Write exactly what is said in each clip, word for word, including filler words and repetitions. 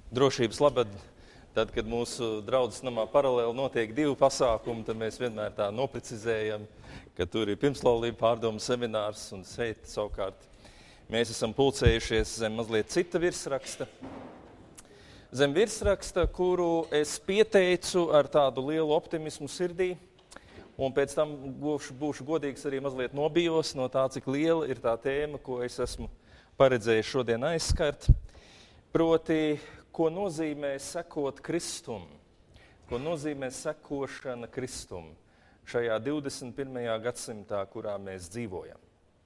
drošības labad, tad, kad mūsu draudzes namā paralēli notiek divi pasākumi, tad mēs vienmēr tā noprecizējam, ka tur ir pirmslaulība pārdomu seminārs un šeit savukārt mēs esam pulcējušies zem mazliet cita virsraksta. Zem virsraksta, kuru es pieteicu ar tādu lielu optimismu sirdī, un pēc tam būšu, būšu godīgs arī mazliet nobijos no tā, cik liela ir tā tēma, ko es esmu paredzējis šodien aizskart. Proti, ko nozīmē sekot Kristum, ko nozīmē sekošana Kristum šajā divdesmit pirmajā gadsimtā, kurā mēs dzīvojam.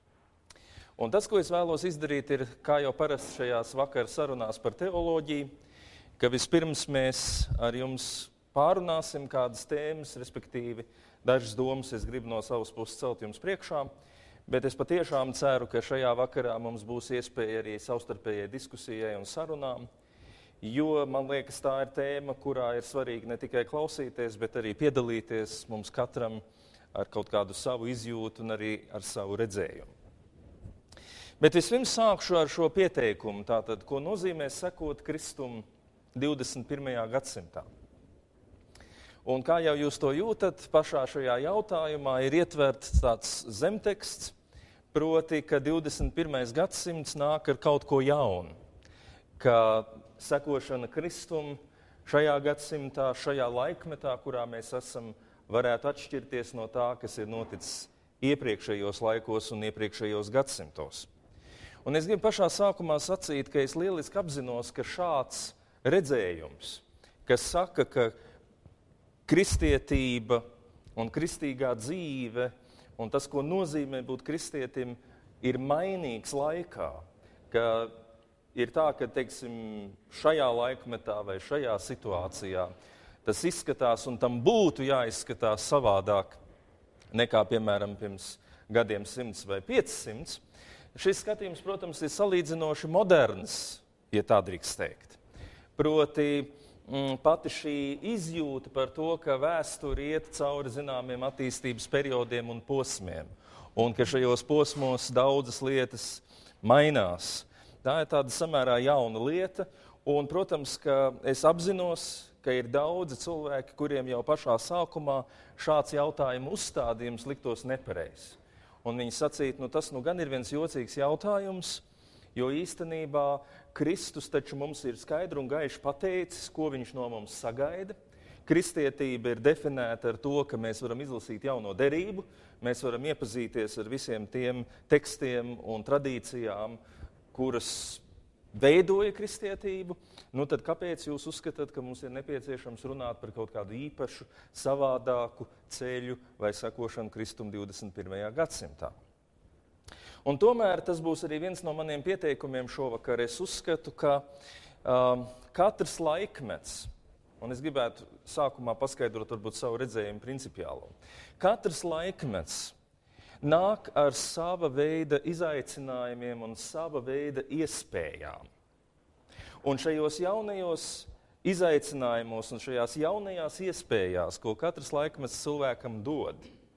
Un tas, ko es vēlos izdarīt, ir, kā jau parasti šajās vakar sarunās par teoloģiju, ka vispirms mēs ar jums pārunāsim kādas tēmas, respektīvi dažas domas es gribu no savas puses celt jums priekšā, bet es patiešām ceru, ka šajā vakarā mums būs iespēja arī savstarpējai diskusijai un sarunām, jo man liekas, tā ir tēma, kurā ir svarīgi ne tikai klausīties, bet arī piedalīties mums katram ar kaut kādu savu izjūtu un arī ar savu redzējumu. Bet vispirms sākšu ar šo pieteikumu, tātad, ko nozīmē sekot Kristum divdesmit pirmajā gadsimtā. Un kā jau jūs to jūtat, pašā šajā jautājumā ir ietverts tāds zemteksts, proti, ka divdesmit pirmais gadsimts nāk ar kaut ko jaunu, ka sekošana Kristum šajā gadsimtā, šajā laikmetā, kurā mēs esam, varētu atšķirties no tā, kas ir noticis iepriekšējos laikos un iepriekšējos gadsimtos. Un es gribu pašā sākumā sacīt, ka es lieliski apzinos, ka šāds redzējums, kas saka, ka kristietība un kristīgā dzīve un tas, ko nozīmē būt kristietim, ir mainīgs laikā, ka ir tā, ka, teiksim, šajā laikmetā vai šajā situācijā tas izskatās un tam būtu jāizskatās savādāk nekā, piemēram, pirms gadiem simts vai piecsimts. Šis skatījums, protams, ir salīdzinoši moderns, ja tā drīkst teikt. Proti, pati šī izjūta par to, ka vēsture iet cauri zināmiem attīstības periodiem un posmiem, un ka šajos posmos daudzas lietas mainās. Tā ir tāda samērā jauna lieta, un, protams, ka es apzinos, ka ir daudzi cilvēki, kuriem jau pašā sākumā šāds jautājumu uzstādījums liktos nepareizs. Un viņi sacītu, nu tas nu gan ir viens jocīgs jautājums, jo īstenībā Kristus taču mums ir skaidri un gaiši pateicis, ko viņš no mums sagaida. Kristietība ir definēta ar to, ka mēs varam izlasīt jauno derību, mēs varam iepazīties ar visiem tiem tekstiem un tradīcijām, kuras veidoja kristietību. Nu tad kāpēc jūs uzskatāt, ka mums ir nepieciešams runāt par kaut kādu īpašu, savādāku ceļu vai sekošanu Kristum divdesmit pirmajā gadsimtā? Un tomēr tas būs arī viens no maniem pieteikumiem šovakar. Es uzskatu, ka um, katrs laikmets, un es gribētu sākumā paskaidrot varbūt savu redzējumu principiālo, katrs laikmets nāk ar sava veida izaicinājumiem un sava veida iespējām. Un šajos jaunajos izaicinājumos un šajās jaunajās iespējās, ko katrs laikmets cilvēkam dod,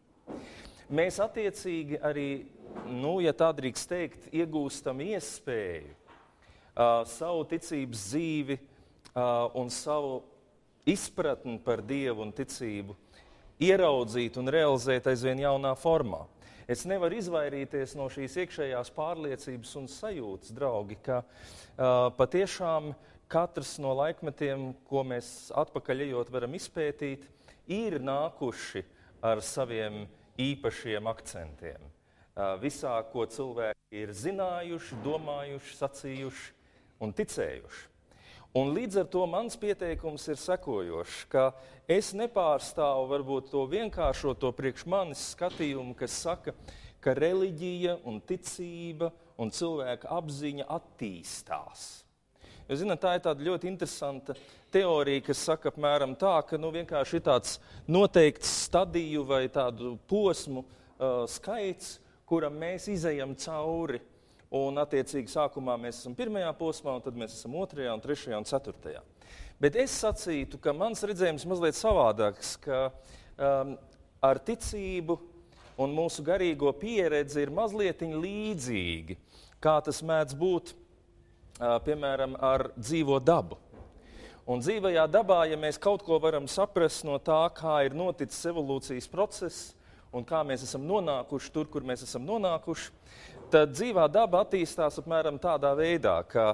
mēs attiecīgi arī, nu, ja tā drīkst teikt, iegūstam iespēju uh, savu ticības dzīvi uh, un savu izpratni par Dievu un ticību ieraudzīt un realizēt aizvien jaunā formā. Es nevaru izvairīties no šīs iekšējās pārliecības un sajūtas, draugi, ka uh, patiešām katrs no laikmetiem, ko mēs atpakaļ ejot varam izpētīt, ir nākuši ar saviem īpašiem akcentiem. Visā, ko cilvēki ir zinājuši, domājuši, sacījuši un ticējuši. Un līdz ar to mans pieteikums ir sekojošs, ka es nepārstāvu varbūt to vienkāršoto priekš manis skatījumu, kas saka, ka reliģija un ticība un cilvēka apziņa attīstās. Jūs zināt, tā ir tāda ļoti interesanta teorija, kas saka apmēram tā, ka nu, vienkārši ir tāds noteikts stadiju vai tādu posmu uh, skaits, kuram mēs izejam cauri, un attiecīgi sākumā mēs esam pirmajā posmā, un tad mēs esam otrajā, un trešajā un ceturtajā. Bet es sacītu, ka mans redzējums mazliet savādāks, ka um, ar ticību un mūsu garīgo pieredzi ir mazlietiņ līdzīgi, kā tas mēdz būt, uh, piemēram, ar dzīvo dabu. Un dzīvajā dabā, ja mēs kaut ko varam saprast no tā, kā ir noticis evolūcijas process un kā mēs esam nonākuši tur, kur mēs esam nonākuši, tad dzīvā daba attīstās apmēram tādā veidā, ka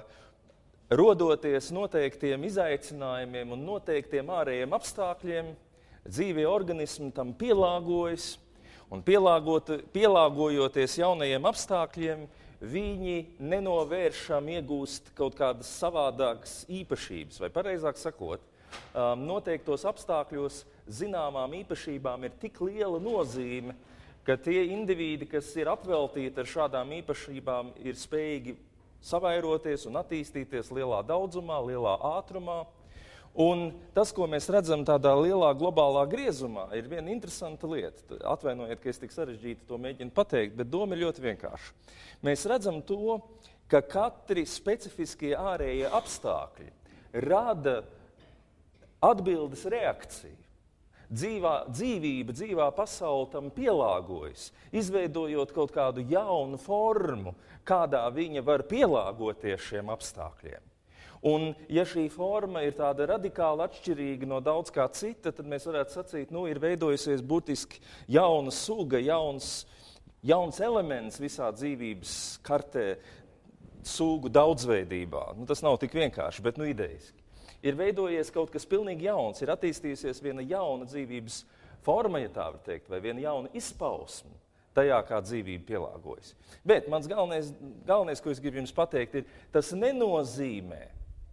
rodoties noteiktiem izaicinājumiem un noteiktiem ārējiem apstākļiem, dzīvie organismi tam pielāgojas, un pielāgot, pielāgojoties jaunajiem apstākļiem, viņi nenovēršam iegūst kaut kādas savādākas īpašības, vai pareizāk sakot, noteiktos apstākļos zināmām īpašībām ir tik liela nozīme, ka tie indivīdi, kas ir apveltīti ar šādām īpašībām, ir spējīgi savairoties un attīstīties lielā daudzumā, lielā ātrumā. Un tas, ko mēs redzam tādā lielā globālā griezumā, ir viena interesanta lieta. Atvainojiet, ka es tik sarežģīti to mēģinu pateikt, bet doma ir ļoti vienkārša. Mēs redzam to, ka katri specifiskie ārējie apstākļi rada atbildes reakciju. Dzīvā, dzīvība, dzīvā pasaule tam pielāgojas, izveidojot kaut kādu jaunu formu, kādā viņa var pielāgoties šiem apstākļiem. Un, ja šī forma ir tāda radikāli atšķirīga no daudz kā cita, tad mēs varētu sacīt, nu, ir veidojusies būtiski jauna suga, jauns, jauns elements visā dzīvības kartē sugu daudzveidībā. Nu, tas nav tik vienkārši, bet nu idejiski. Ir veidojies kaut kas pilnīgi jauns, ir attīstījusies viena jauna dzīvības forma, ja tā var teikt, vai viena jauna izpausme tajā, kā dzīvība pielāgojas. Bet mans galvenais, galvenais, ko es gribu jums pateikt, ir, tas nenozīmē,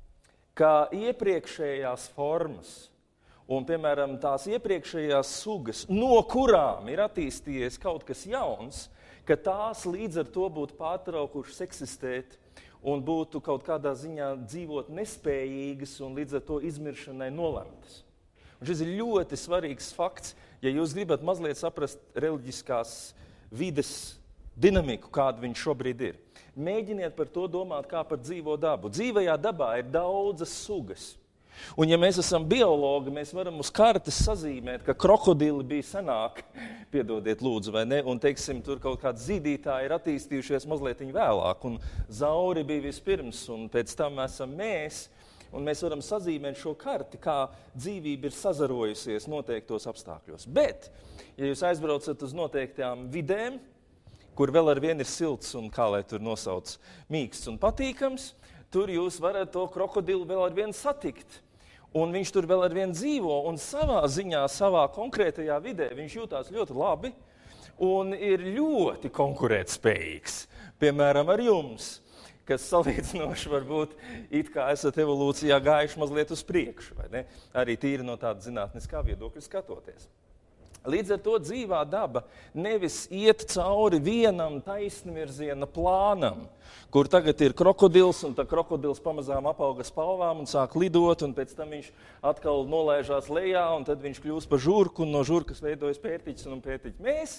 ka iepriekšējās formas un, piemēram, tās iepriekšējās sugas, no kurām ir attīstījies kaut kas jauns, ka tās līdz ar to būtu pārtraukušas eksistēt un būtu kaut kādā ziņā dzīvot nespējīgas un līdz ar to izmiršanai nolemtas. Un šis ir ļoti svarīgs fakts, ja jūs gribat mazliet saprast reliģiskās vides dinamiku, kāda viņš šobrīd ir. Mēģiniet par to domāt kā par dzīvo dabu. Dzīvajā dabā ir daudzas sugas. Un ja mēs esam biologi, mēs varam uz kartes sazīmēt, ka krokodili bija senāk, piedodiet lūdzu, vai ne, un, teiksim, tur kaut kādi zīdītāji ir attīstījušies mazliet vēlāk, un zauri bija vispirms, un pēc tam esam mēs, un mēs varam sazīmēt šo karti, kā dzīvība ir sazarojusies noteiktos apstākļos. Bet, ja jūs aizbraucat uz noteiktām vidēm, kur vēl ar vienu ir silts un, kā lai tur nosauc, mīksts un patīkams, tur jūs varat to krokodilu vēl ar vienu satikt. Un viņš tur vēl ar vienu dzīvo, un savā ziņā, savā konkrētajā vidē viņš jūtās ļoti labi un ir ļoti konkurētspējīgs. Piemēram, ar jums, kas salīdzinoši varbūt it kā esat evolūcijā gājuši mazliet uz priekšu, vai ne? Arī tīri no tāda zinātniskā viedokļa skatoties. Līdz ar to dzīvā daba nevis iet cauri vienam taisnvirziena plānam, kur tagad ir krokodils, un tā krokodils pamazām apauga spalvām un sāk lidot, un pēc tam viņš atkal nolaižās lejā, un tad viņš kļūst par žurku, un no žurkas veidojas pērtiķis un pērtiķi mēs.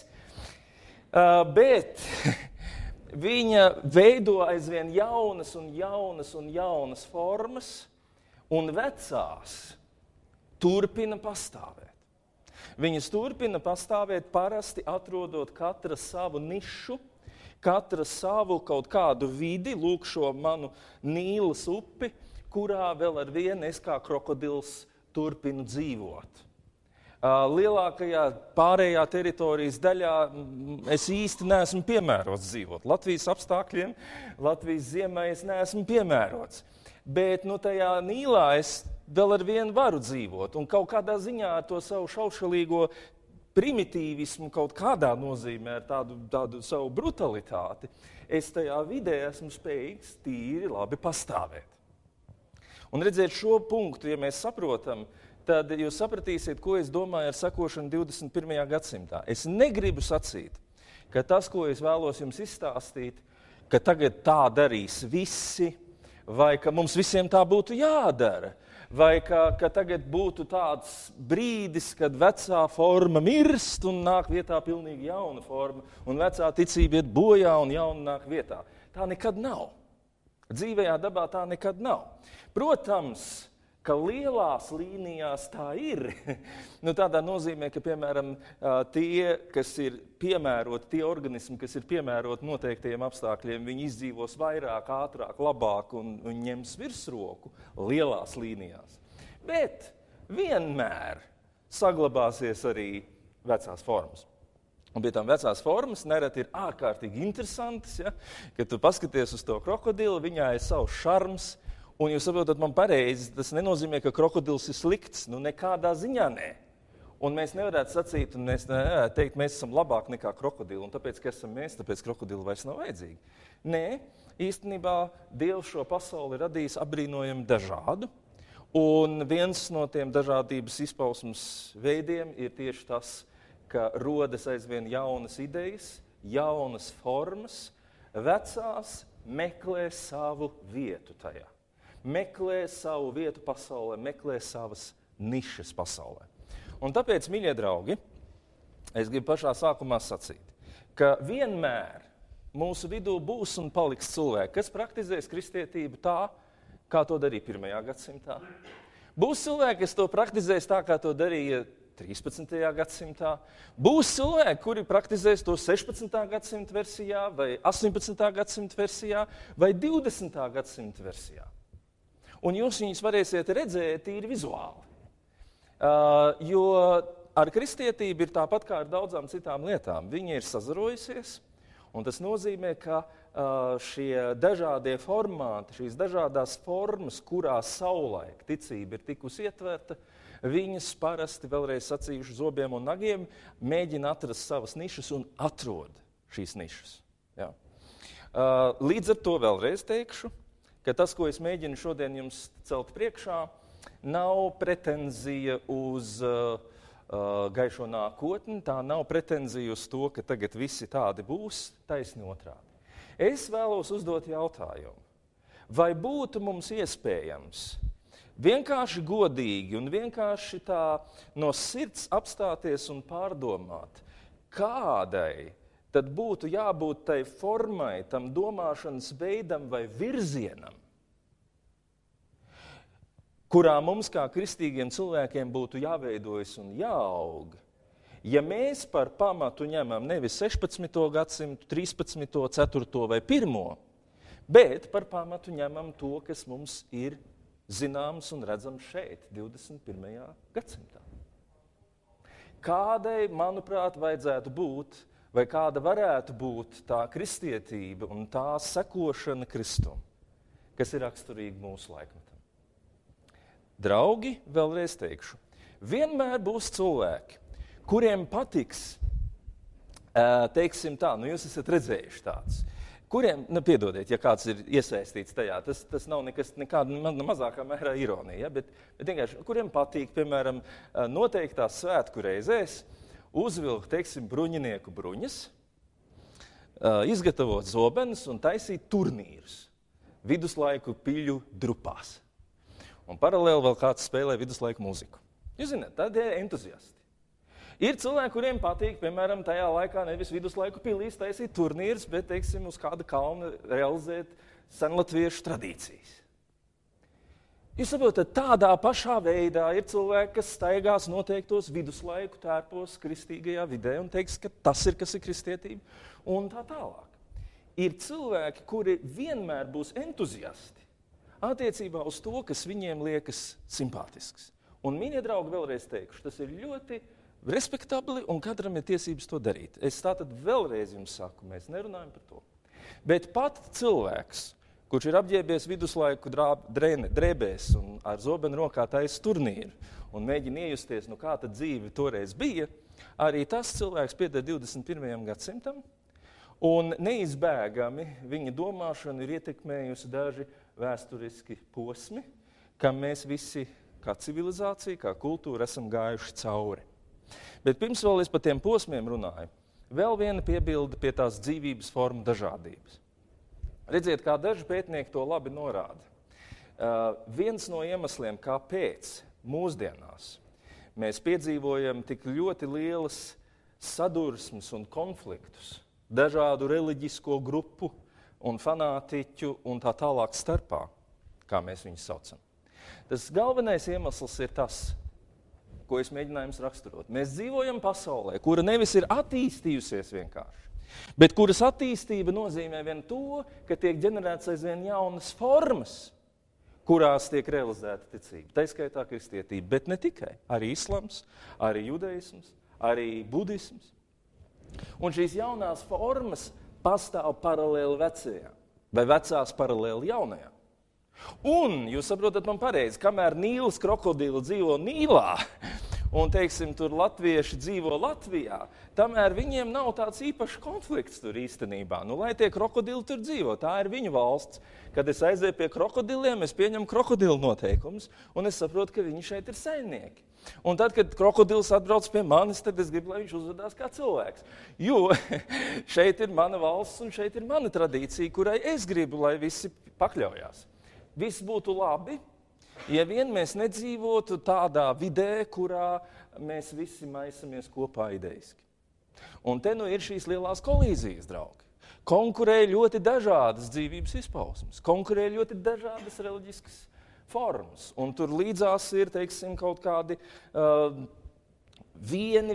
Uh, bet viņa veido aizvien jaunas un jaunas un jaunas formas, un vecās turpina pastāvēt. Viņas turpina pastāvēt parasti atrodot katra savu nišu, katra savu kaut kādu vidi, lūk šo manu Nīlas upi, kurā vēl ar vienu es kā krokodils turpinu dzīvot. Lielākajā pārējā teritorijas daļā es īsti neesmu piemērots dzīvot. Latvijas apstākļiem, Latvijas ziemē es neesmu piemērots. Bet nu, tajā Nīlā es vēl ar vienu varu dzīvot, un kaut kādā ziņā ar to savu šaušalīgo primitīvismu, kaut kādā nozīmē ar tādu, tādu savu brutalitāti, es tajā vidē esmu spējīgs tīri labi pastāvēt. Un redziet, šo punktu, ja mēs saprotam, tad jūs sapratīsiet, ko es domāju ar sakošanu divdesmit pirmajā gadsimtā. Es negribu sacīt, ka tas, ko es vēlos jums izstāstīt, ka tagad tā darīs visi, vai ka mums visiem tā būtu jādara, vai ka, ka tagad būtu tāds brīdis, kad vecā forma mirst un nāk vietā pilnīgi jauna forma, un vecā ticība iet bojā un jauna nāk vietā. Tā nekad nav. Dzīvajā dabā tā nekad nav. Protams, ka lielās līnijās tā ir. Nu, tādā nozīmē, ka, piemēram, tie, kas ir piemēroti, tie organismi, kas ir piemēroti noteiktajiem apstākļiem, viņi izdzīvos vairāk, ātrāk, labāk un, un ņems virsroku lielās līnijās. Bet vienmēr saglabāsies arī vecās formas. Un pie tām vecās formas nereti ir ārkārtīgi interesantas, ja? Kad tu paskaties uz to krokodilu, viņā ir savs šarms, un jūs saprotat man pareizi, tas nenozīmē, ka krokodils ir slikts, nu nekādā ziņā nē. Un mēs nevarētu sacīt, un mēs nevarētu teikt, mēs esam labāk nekā krokodili, un tāpēc, ka esam mēs, tāpēc krokodili vairs nav vajadzīgi. Nē, īstenībā Dievs šo pasauli ir radījis apbrīnojami dažādu, un viens no tiem dažādības izpausmes veidiem ir tieši tas, ka rodas aizvien jaunas idejas, jaunas formas, vecās meklē savu vietu tajā. Meklē savu vietu pasaulē, meklē savas nišas pasaulē. Un tāpēc, mīļie draugi, es gribu pašā sākumā sacīt, ka vienmēr mūsu vidū būs un paliks cilvēki, kas praktizēs kristietību tā, kā to darīja pirmajā gadsimtā. Būs cilvēki, kas to praktizēs tā, kā to darīja trīspadsmitajā gadsimtā. Būs cilvēki, kuri praktizēs to sešpadsmitā gadsimta versijā, vai astoņpadsmitā gadsimta versijā, vai divdesmitā gadsimta versijā. Un jūs viņus varēsiet redzēt tīri vizuāli. Uh, jo ar kristietību ir tāpat kā ar daudzām citām lietām. Viņa ir sazarojusies, un tas nozīmē, ka uh, šie dažādie formāti, šīs dažādās formas, kurās savulaik ticība ir tikusi ietverta, viņas parasti, vēlreiz sacījuši zobiem un nagiem, mēģina atrast savas nišas un atrod šīs nišas. Jā. Uh, līdz ar to vēlreiz teikšu, ka tas, ko es mēģinu šodien jums celt priekšā, nav pretenzija uz uh, uh, gaišo nākotni, tā nav pretenzija uz to, ka tagad visi tādi būs, taisni otrādi. Es vēlos uzdot jautājumu, vai būtu mums iespējams vienkārši godīgi un vienkārši tā no sirds apstāties un pārdomāt, kādai tad būtu jābūt tai formai, tam domāšanas veidam vai virzienam, kurā mums kā kristīgiem cilvēkiem būtu jāveidojas un jāaug. Ja mēs par pamatu ņemam nevis sešpadsmito gadsimtu, trīspadsmito, ceturto vai pirmo, bet par pamatu ņemam to, kas mums ir zināms un redzams šeit, divdesmit pirmajā gadsimtā. Kādai, manuprāt, vajadzētu būt, vai kāda varētu būt tā kristietība un tā sekošana Kristum, kas ir raksturīga mūsu laikmetam. Draugi, vēlreiz teikšu, vienmēr būs cilvēki, kuriem patiks, teiksim tā, nu jūs esat redzējuši tāds, kuriem, nu piedodiet, ja kāds ir iesaistīts tajā, tas, tas nav nekas, nekāda mazākā mērā ironija, ja, bet, bet vienkārši, kuriem patīk, piemēram, noteiktās svētku reizēs, uzvilkt, teiksim, bruņinieku bruņas, izgatavot zobenus un taisīt turnīrus viduslaiku piļu drupās. Un paralēli vēl kāds spēlē viduslaiku mūziku. Jūs zināt, tādi ir entuziasti. Ir cilvēki, kuriem patīk, piemēram, tajā laikā nevis viduslaiku pilīs taisīt turnīrus, bet, teiksim, uz kāda kalna realizēt senlatviešu tradīcijas. Jūs saprotat, tādā pašā veidā ir cilvēki, kas staigās noteiktos viduslaiku tērpos kristīgajā vidē un teiks, ka tas ir, kas ir kristietība, un tā tālāk. Ir cilvēki, kuri vienmēr būs entuziasti attiecībā uz to, kas viņiem liekas simpātisks. Un, mīļie draugi, vēlreiz teikšu, tas ir ļoti respektabli un katram ir tiesības to darīt. Es tātad vēlreiz jums saku, mēs nerunājam par to. Bet pat cilvēks, kurš ir apģērbies viduslaiku drēne, drēbēs un ar zobenu rokā taisa turnīru un mēģina iejusties, nu kā tad dzīve toreiz bija, arī tas cilvēks pieder divdesmit pirmajam gadsimtam un neizbēgami viņa domāšanu ir ietekmējusi daži vēsturiski posmi, kam mēs visi kā civilizācija, kā kultūra esam gājuši cauri. Bet pirms vēl es par tiem posmiem runāju, vēl viena piebilde pie tās dzīvības formu dažādības. Redziet, kā daži pētnieki to labi norāda. Uh, viens no iemesliem, kāpēc mūsdienās mēs piedzīvojam tik ļoti lielas sadursmes un konfliktus dažādu reliģisko grupu un fanātiķu un tā tālāk starpā, kā mēs viņus saucam. Tas galvenais iemesls ir tas, ko es mēģināju jums raksturot. Mēs dzīvojam pasaulē, kura nevis ir attīstījusies vienkārši, bet kuras attīstība nozīmē vien to, ka tiek ģenerēts aizvien jaunas formas, kurās tiek realizēta ticība. Tā skaitā kristietība, bet ne tikai. Arī islams, arī judaisms, arī budisms. Un šīs jaunās formas pastāv paralēli vecajām, vai vecās paralēli jaunajām. Un, jūs saprotat man pareizi, kamēr Nīlas krokodili dzīvo Nīlā, un, teiksim, tur latvieši dzīvo Latvijā, tamēr viņiem nav tāds īpašs konflikts tur īstenībā. Nu, lai tie krokodili tur dzīvo, tā ir viņu valsts. Kad es aizēju pie krokodiliem, es pieņemu krokodilu noteikumus, un es saprotu, ka viņi šeit ir saimnieki. Un tad, kad krokodils atbrauc pie manis, tad es gribu, lai viņš uzvedās kā cilvēks. Jo šeit ir mana valsts, un šeit ir mana tradīcija, kurai es gribu, lai visi pakļaujās. Viss būtu labi, ja vien mēs nedzīvotu tādā vidē, kurā mēs visi maisamies kopā ideiski. Un te nu ir šīs lielās kolīzijas, draugi. Konkurē ļoti dažādas dzīvības izpausmes, konkurē ļoti dažādas reliģiskas formas. Un tur līdzās ir, teiksim, kaut kādi uh, vieni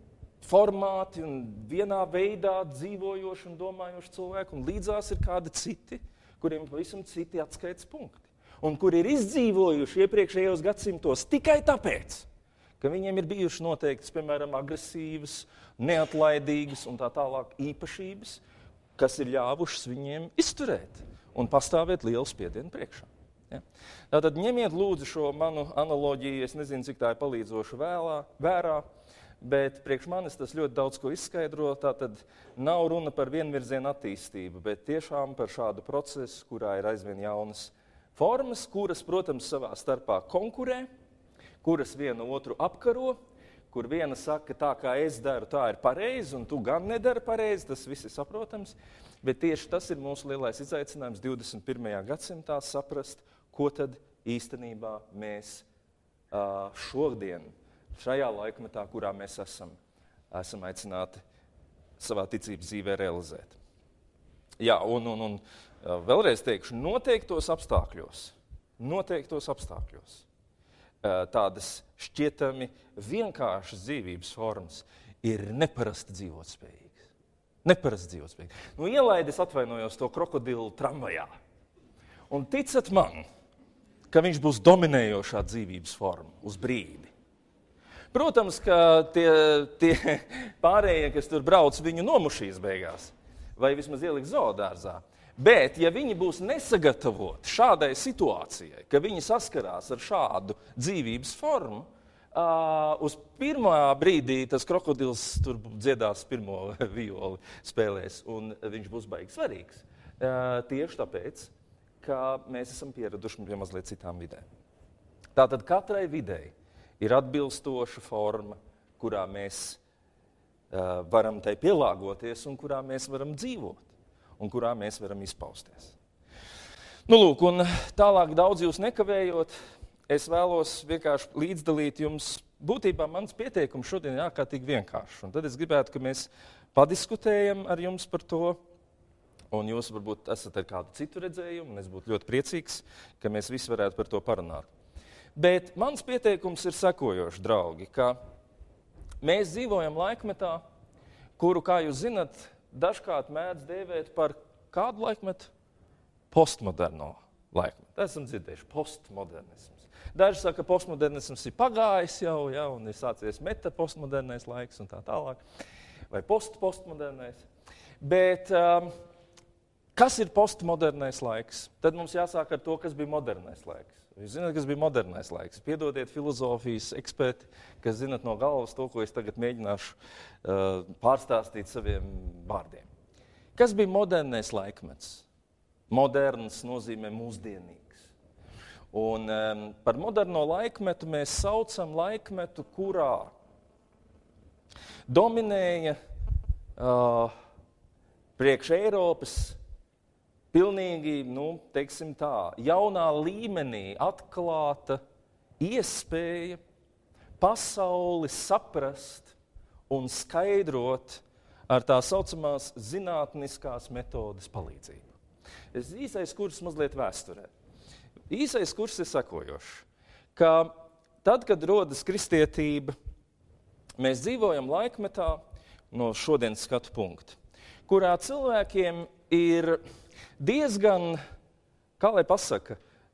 formāti un vienā veidā dzīvojoši un domājoši cilvēki, un līdzās ir kādi citi, kuriem pavisam citi atskaites punkti. Un kuri ir izdzīvojuši iepriekšējos gadsimtos tikai tāpēc, ka viņiem ir bijuši noteiktas, piemēram, agresīvas, neatlaidīgas un tā tālāk īpašības, kas ir ļāvušas viņiem izturēt un pastāvēt lielu spiedienu priekšā. Ja? Tātad ņemiet lūdzu šo manu analoģiju, es nezinu, cik tā ir palīdzoša vēlā, vērā, bet priekš manis tas ļoti daudz ko izskaidro. Tātad nav runa par vienvirzienu attīstību, bet tiešām par šādu procesu, kurā ir aizvien jaunas formas, kuras, protams, savā starpā konkurē, kuras vienu otru apkaro, kur viena saka, tā kā es daru, tā ir pareizi, un tu gan nedari pareizi, tas viss ir saprotams, bet tieši tas ir mūsu lielais izaicinājums divdesmit pirmajā gadsimtā saprast, ko tad īstenībā mēs uh, šodien, šajā laikmetā, kurā mēs esam, esam aicināti savā ticības dzīvē realizēt. Jā, un, un, un uh, vēlreiz teikšu, noteiktos apstākļos, noteiktos apstākļos, tādas šķietami vienkāršas dzīvības formas ir neparasti dzīvotspējīgas. Neparasti dzīvotspējīgas. Nu, ielaid es atvainojos to krokodilu tramvajā. Un ticat man, ka viņš būs dominējošā dzīvības forma uz brīdi. Protams, ka tie, tie pārējie, kas tur brauc, viņu nomušīs beigās. Vai vismaz ieliks zoodārzā. Bet, ja viņi būs nesagatavoti šādai situācijai, ka viņi saskarās ar šādu dzīvības formu, uh, uz pirmā brīdī tas krokodils tur dziedās pirmo violi spēlēs, un viņš būs baigi svarīgs. Uh, tieši tāpēc, ka mēs esam pieraduši pie mazliet citām vidēm. Tātad katrai videi ir atbilstoša forma, kurā mēs uh, varam tai pielāgoties un kurā mēs varam dzīvot. Un kurā mēs varam izpausties. Nu, lūk, un tālāk daudz jūs nekavējot, es vēlos vienkārši līdzdalīt jums, būtībā mans pieteikums šodien ir ārkārtīgi vienkāršs. Un tad es gribētu, ka mēs padiskutējam ar jums par to, un jūs varbūt esat ar kādu citu redzējumu, un es būtu ļoti priecīgs, ka mēs visi varētu par to parunāt. Bet mans pieteikums ir sekojošs, draugi, ka mēs dzīvojam laikmetā, kuru, kā jūs zinat, dažkārt mēdz dēvēt par kādu laikmetu? Postmoderno laikmetu. Esam dzirdējuši postmodernisms. Daži saka, ka postmodernisms ir pagājis jau, ja, un ir sācies meta postmodernais laiks un tā tālāk. Vai post-postmodernais. Bet um, kas ir postmodernais laiks? Tad mums jāsāk ar to, kas bija modernais laiks. Jūs zināt, kas bija modernais laiks. Piedodiet filozofijas eksperti, kas zinat no galvas to, ko es tagad mēģināšu uh, pārstāstīt saviem vārdiem. Kas bija modernais laikmets? Moderns nozīmē mūsdienīgs. Un um, par moderno laikmetu mēs saucam laikmetu, kurā dominēja uh, priekš Eiropas pilnīgi, nu, teiksim tā, jaunā līmenī atklāta iespēja pasauli saprast un skaidrot ar tā saucamās zinātniskās metodes palīdzību. Es īsais kurs mazliet vēsturē. Īsais kurs ir sekojošs, ka tad, kad rodas kristietība, mēs dzīvojam laikmetā no šodienas skatu punkta, kurā cilvēkiem ir diezgan, kā lai pasaka,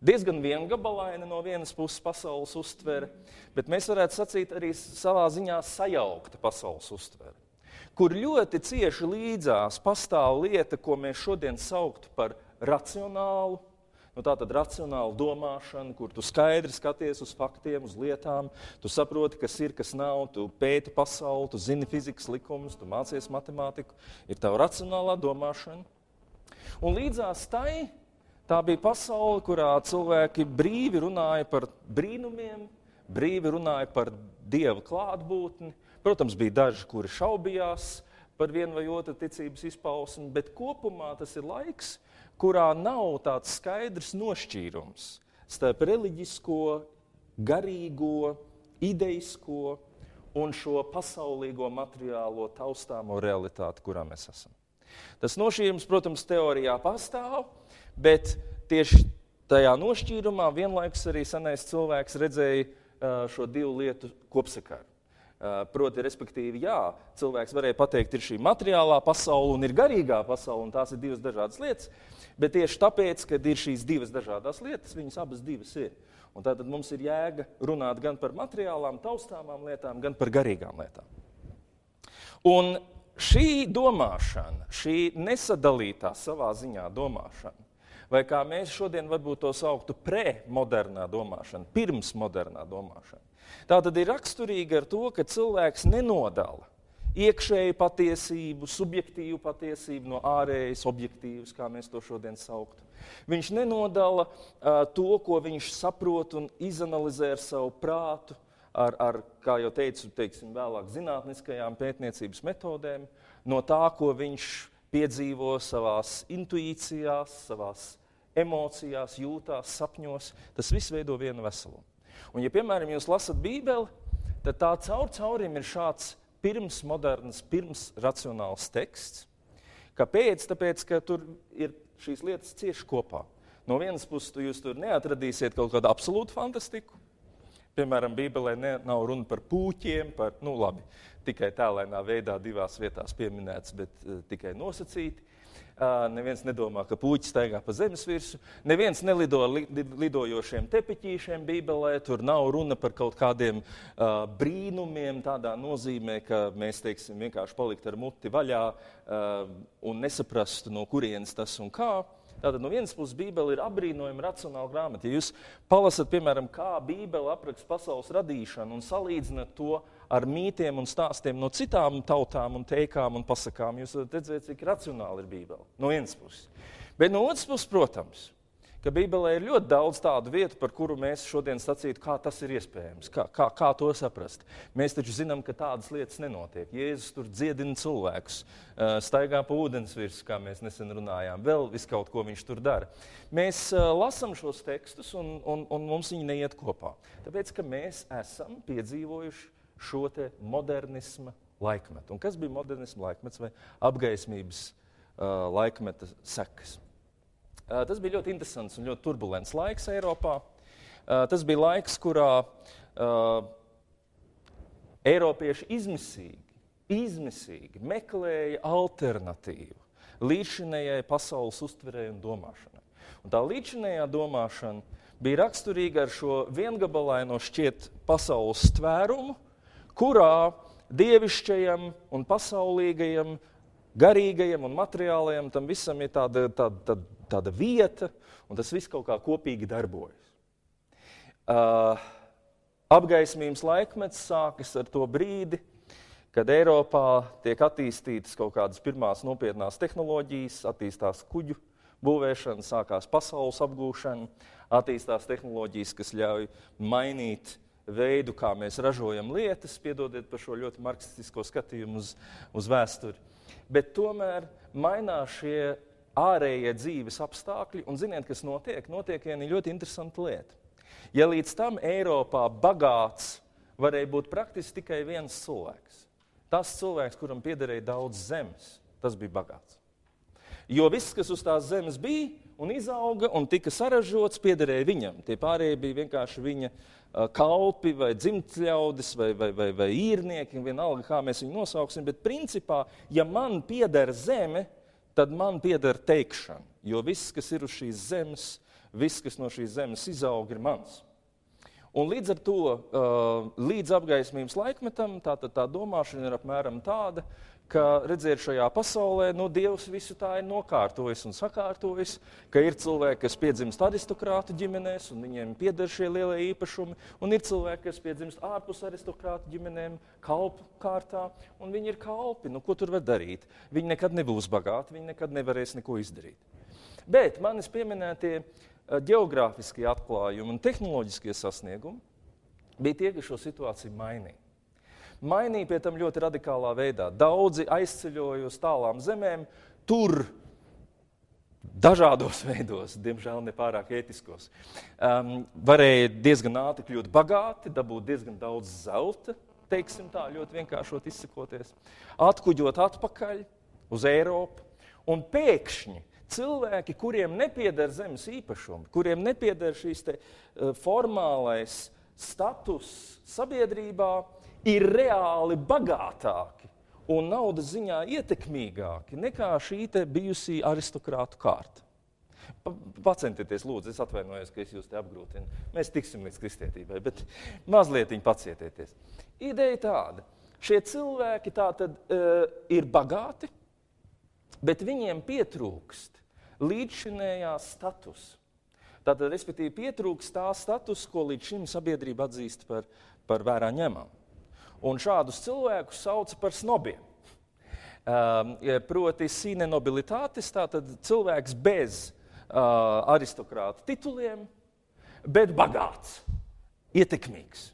diezgan viengabalaina no vienas puses pasaules uztvere, bet mēs varētu sacīt arī savā ziņā sajaukta pasaules uztvere, kur ļoti cieši līdzās pastāv lieta, ko mēs šodien sauktu par racionālu, nu, tātad racionāla domāšana, kur tu skaidri skaties uz faktiem, uz lietām, tu saproti, kas ir, kas nav, tu pēti pasauli, tu zini fizikas likumus, tu mācies matemātiku, ir tava racionālā domāšana. Un līdzās tai, tā bija pasaule, kurā cilvēki brīvi runāja par brīnumiem, brīvi runāja par Dieva klātbūtni. Protams, bija daži, kuri šaubījās par vienu vai otru ticības izpausmi, bet kopumā tas ir laiks, kurā nav tāds skaidrs nošķīrums starp reliģisko, garīgo, ideisko un šo pasaulīgo materiālo taustāmo realitāti, kurā mēs esam. Tas nošķīrums, protams, teorijā pastāv, bet tieši tajā nošķīrumā vienlaikus arī senais cilvēks redzēja šo divu lietu kopsakaru. Proti, respektīvi, jā, cilvēks varēja pateikt, ir šī materiālā pasaule un ir garīgā pasaule, un tās ir divas dažādas lietas, bet tieši tāpēc, kad ir šīs divas dažādas lietas, viņas abas divas ir. Un tātad mums ir jēga runāt gan par materiālām, taustāmām lietām, gan par garīgām lietām. Un šī domāšana, šī nesadalītā savā ziņā domāšana, vai kā mēs šodien varbūt to sauktu pre-modernā domāšana, pirmsmodernā domāšana, tā tad ir raksturīga ar to, ka cilvēks nenodala iekšēju patiesību, subjektīvu patiesību no ārējas objektīvas, kā mēs to šodien sauktu. Viņš nenodala uh, to, ko viņš saprot un izanalizē ar savu prātu, ar, ar kā jau teicu, teiksim, vēlāk zinātniskajām pētniecības metodēm, no tā, ko viņš piedzīvo savās intuīcijās, savās emocijās, jūtās, sapņos. Tas viss veido vienu veselumu. Un, ja, piemēram, jūs lasat Bībeli, tad tā caur caurim ir šāds pirmsmoderns, pirmsracionāls teksts. Kāpēc? Tāpēc, ka tur ir šīs lietas cieši kopā. No vienas puses, jūs tur neatradīsiet kaut kādu absolūtu fantastiku. Piemēram, Bībelē ne, nav runa par pūķiem, par, nu labi, tikai tālēnā veidā divās vietās pieminēts, bet uh, tikai nosacīti. Uh, neviens nedomā, ka puķi staigā pa zemes virsu. Neviens nelido li, lidojošiem tepiķīšiem Bībelē. Tur nav runa par kaut kādiem uh, brīnumiem tādā nozīmē, ka mēs, teiksim, vienkārši palikt ar muti vaļā uh, un nesaprastu, no kurienes tas un kā. Tātad no vienas puses Bībele ir apbrīnojama racionāla grāmata. Ja jūs palasat, piemēram, kā Bībele apraksta pasaules radīšanu un salīdzinat to ar mītiem un stāstiem no citām tautām un teikām un pasakām, jūs varat redzēt, cik racionāli ir Bībele. No vienas puses. Bet no otras puses, protams, ka Bībelē ir ļoti daudz tādu vietu, par kuru mēs šodien sacītu, kā tas ir iespējams, kā, kā, kā to saprast. Mēs taču zinām, ka tādas lietas nenotiek. Jēzus tur dziedina cilvēkus, staigā pa ūdens virsmu, kā mēs nesen runājām, vēl visu kaut ko viņš tur dara. Mēs lasam šos tekstus un, un, un mums viņi neiet kopā. Tāpēc, ka mēs esam piedzīvojuši šo te modernisma laikmetu. Un kas bija modernisma laikmets vai apgaismības uh, laikmeta sekas? Uh, tas bija ļoti interesants un ļoti turbulents laiks Eiropā. Uh, tas bija laiks, kurā uh, Eiropieši izmisīgi, izmisīgi meklēja alternatīvu līdzinējai pasaules uztverei un domāšanai. Un tā līdzinējā domāšana bija raksturīga ar šo viengabalaino šķiet pasaules tvērumu, kurā dievišķajam un pasaulīgajam, garīgajam un materiālajam tam visam ir tāda, tāda, tāda, tāda vieta, un tas viss kaut kā kopīgi darbojas. Uh, apgaismības laikmets sākas ar to brīdi, kad Eiropā tiek attīstītas kaut kādas pirmās nopietnās tehnoloģijas, attīstās kuģu būvēšana, sākās pasaules apgūšana, attīstās tehnoloģijas, kas ļauj mainīt veidu, kā mēs ražojam lietas, piedodiet par šo ļoti marksistisko skatījumu uz, uz vēsturi. Bet tomēr mainās šie ārējie dzīves apstākļi, un ziniet, kas notiek? Notiek viena ļoti interesanta lieta. Ja līdz tam Eiropā bagāts varēja būt praktiski tikai viens cilvēks, tas cilvēks, kuram piederēja daudz zemes, tas bija bagāts. Jo viss, kas uz tās zemes bija un izauga un tika saražots, piederēja viņam. Tie pārējie bija vienkārši viņa uh, kalpi vai dzimtļaudis vai, vai, vai, vai īrnieki, vienalga, kā mēs viņu nosauksim, bet principā, ja man pieder zeme, tad man pieder teikšana, jo viss, kas ir uz šīs zemes, viss, kas no šīs zemes izaug, ir mans. Un līdz ar to, līdz apgaismības laikmetam, tā, tā, tā domāšana ir apmēram tāda, ka redziet šajā pasaulē, nu, Dievs visu tā ir nokārtojis un sakārtojis, ka ir cilvēki, kas piedzimst aristokrātu ģimenēs, un viņiem pieder šie lielie īpašumi, un ir cilvēki, kas piedzimst ārpus aristokrātu ģimenēm, kalpu kārtā, un viņi ir kalpi. Nu, ko tur var darīt? Viņi nekad nebūs bagāti, viņi nekad nevarēs neko izdarīt. Bet manis pieminētie ģeogrāfiskie atklājumi un tehnoloģiskie sasniegumi bija tie, ka šo situāciju mainīja. Mainīja pie tam ļoti radikālā veidā. Daudzi aizceļoja uz tālām zemēm, tur dažādos veidos, diemžēl nepārāk ētiskos. Um, varēja diezgan ātri kļūt bagāti, dabūt diezgan daudz zelta, teiksim tā, ļoti vienkāršot izsakoties, atkuģot atpakaļ uz Eiropu, un pēkšņi cilvēki, kuriem nepieder zemes īpašumi, kuriem nepieder šīs te uh, formālais status sabiedrībā, ir reāli bagātāki un naudas ziņā ietekmīgāki nekā šī te bijusī aristokrātu kārta. Pa, pacentieties, lūdzu, es atvainojos, ka es jūs te apgrūtinu. Mēs tiksim līdz kristietībai, bet mazlietiņ pacietieties. Ideja tāda, šie cilvēki tātad uh, ir bagāti, bet viņiem pietrūkst līdzšinējā status. Tātad, respektīvi, pietrūkst tā status, ko līdz šim sabiedrība atzīst par, par vērā ņemam. Un šādus cilvēkus sauca par snobiem. Um, proti sine nobilitātes, tātad cilvēks bez uh, aristokrāta tituliem, bet bagāts, ietekmīgs.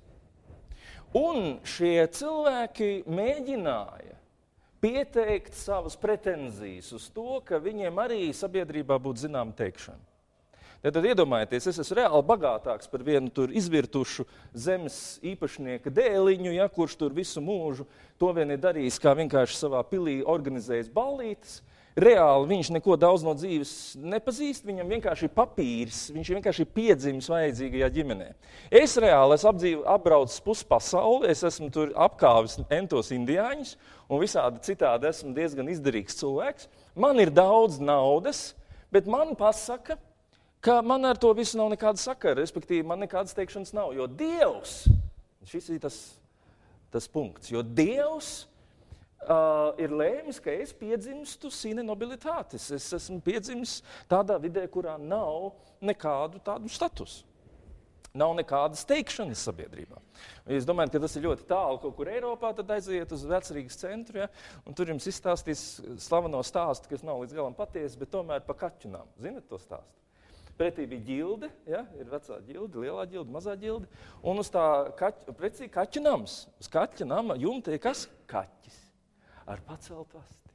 Un šie cilvēki mēģināja pieteikt savas pretenzijas uz to, ka viņiem arī sabiedrībā būtu zinām teikšana. Tad iedomājieties, es esmu reāli bagātāks par vienu tur izvirtušu zemes īpašnieka dēliņu, ja, kurš tur visu mūžu to vien ir darījis, kā vienkārši savā pilī organizējis ballītes. Reāli viņš neko daudz no dzīves nepazīst, viņam vienkārši ir papīrs, viņš vienkārši ir piedzimis vajadzīgajā ģimenē. Es reāli esmu apdzīv, apbraucis pusi pasauli, es esmu tur apkāvis entos indiāņus un visādi citādi esmu diezgan izdarīgs cilvēks. Man ir daudz naudas, bet man pasaka, ka man ar to visu nav nekāda sakara, respektīvi man nekādas teikšanas nav, jo Dievs, šis ir tas, tas punkts, jo Dievs uh, ir lēmis, ka es piedzimstu sine nobilitātes, es esmu piedzimis tādā vidē, kurā nav nekādu tādu statusu, nav nekādas teikšanas sabiedrībā. Es domāju, ka tas ir ļoti tālu kaut kur Eiropā, tad aiziet uz Vecrīgas centru, ja, un tur jums izstāstīs slaveno stāstu, kas nav līdz galam patiesi, bet tomēr pa kaķunām. Zinat to stāstu? Pretī bija ģilde, ja, ir vecā ģilde, lielā ģilde, mazā ģilde, un uz tā kaķ, pretī kaķa nams, uz kaķa nama jumta ir kas? Kaķis ar paceltu asti.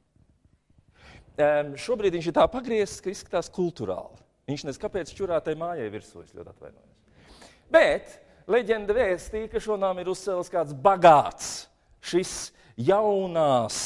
Um, šobrīd viņš ir tā pagriezts, ka izskatās kulturāli. Viņš nezinu, kāpēc čurātai mājai virsū, es ļoti atvainojos. Bet leģenda vēstīja, ka šo nām ir uzcēlis kāds bagāts, šis jaunās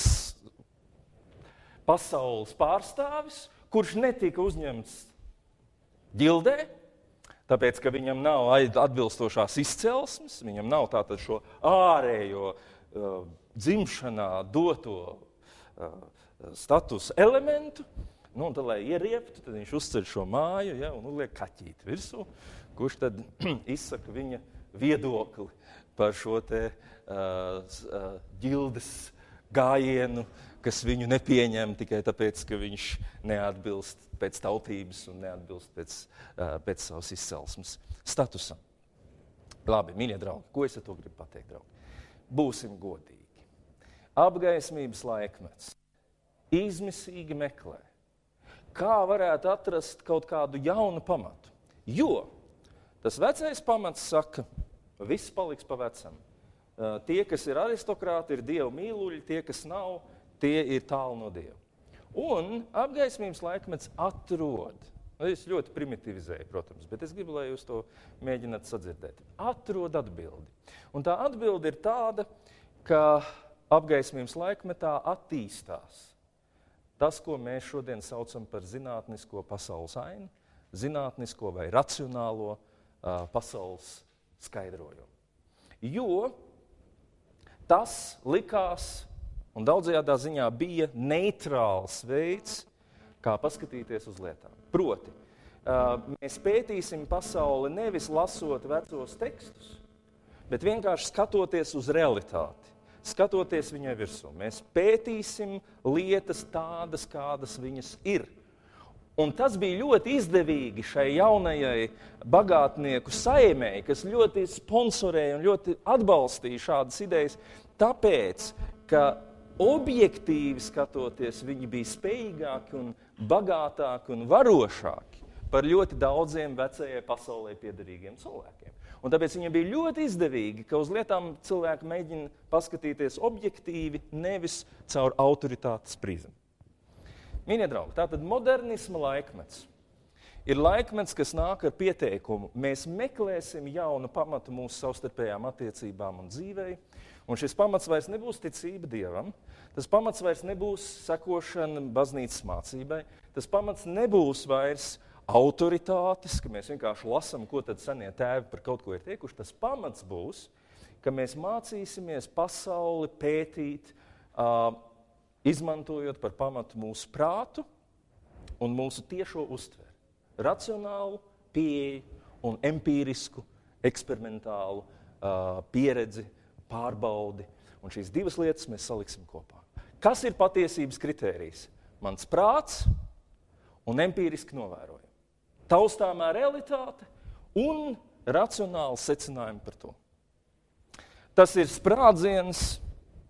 pasaules pārstāvis, kurš netika uzņemts ģildē, tāpēc, ka viņam nav atbilstošās izcelsmes, viņam nav tātad šo ārējo uh, dzimšanā doto uh, status elementu, nu, un tad, lai ierieptu, tad viņš uzceļ šo māju, ja, un uliek kaķīti virsū, kurš tad izsaka viņa viedokli par šo te uh, uh, ģildes gājienu, kas viņu nepieņem tikai tāpēc, ka viņš neatbilst pēc tautības un neatbilst pēc, uh, pēc savas izcelsmes statusam. Labi, mīļie draugi, ko es ar to gribu pateikt, draugi? Būsim godīgi. Apgaismības laikmets izmisīgi meklē, kā varētu atrast kaut kādu jaunu pamatu. Jo tas vecais pamats saka, viss paliks pa vecam. Uh, tie, kas ir aristokrāti, ir dievu mīluļi, tie, kas nav, tie ir tālu no Dieva. Un apgaismības laikmets atrod, es ļoti primitivizēju, protams, bet es gribu, lai jūs to mēģināt sadzirdēt, atrod atbildi. Un tā atbildi ir tāda, ka apgaismības laikmetā attīstās tas, ko mēs šodien saucam par zinātnisko pasaules ainu, zinātnisko vai racionālo uh, pasaules skaidrojumu. Jo tas likās un daudzajādā ziņā bija neitrāls veids, kā paskatīties uz lietām. Proti, mēs pētīsim pasauli nevis lasot vecos tekstus, bet vienkārši skatoties uz realitāti, skatoties viņai virsū. Mēs pētīsim lietas tādas, kādas viņas ir. Un tas bija ļoti izdevīgi šai jaunajai bagātnieku saimei, kas ļoti sponsorēja un ļoti atbalstīja šādas idejas, tāpēc, ka objektīvi skatoties, viņi bija spējīgāki un bagātāki un varošāki par ļoti daudziem vecajai pasaulē piederīgiem cilvēkiem. Un tāpēc viņiem bija ļoti izdevīgi, ka uz lietām cilvēki mēģina paskatīties objektīvi, nevis caur autoritātes prizmu. Mīļie draugi, tātad modernisma laikmets ir laikmets, kas nāk ar pieteikumu. Mēs meklēsim jaunu pamatu mūsu savstarpējām attiecībām un dzīvei, un šis pamats vairs nebūs ticība Dievam, tas pamats vairs nebūs sekošana baznīcas mācībai, tas pamats nebūs vairs autoritātes, ka mēs vienkārši lasam, ko tad senie tēvi par kaut ko ir teikuši. Tas pamats būs, ka mēs mācīsimies pasauli pētīt, uh, izmantojot par pamatu mūsu prātu un mūsu tiešo uztveri. Racionālu pieeju un empīrisku, eksperimentālu uh, pieredzi, pārbaudi. Un šīs divas lietas mēs saliksim kopā. Kas ir patiesības kritērijs? Mans prāts un empīriski novērojumi. Taustāmā realitāte un racionāli secinājumi par to. Tas ir sprādziens,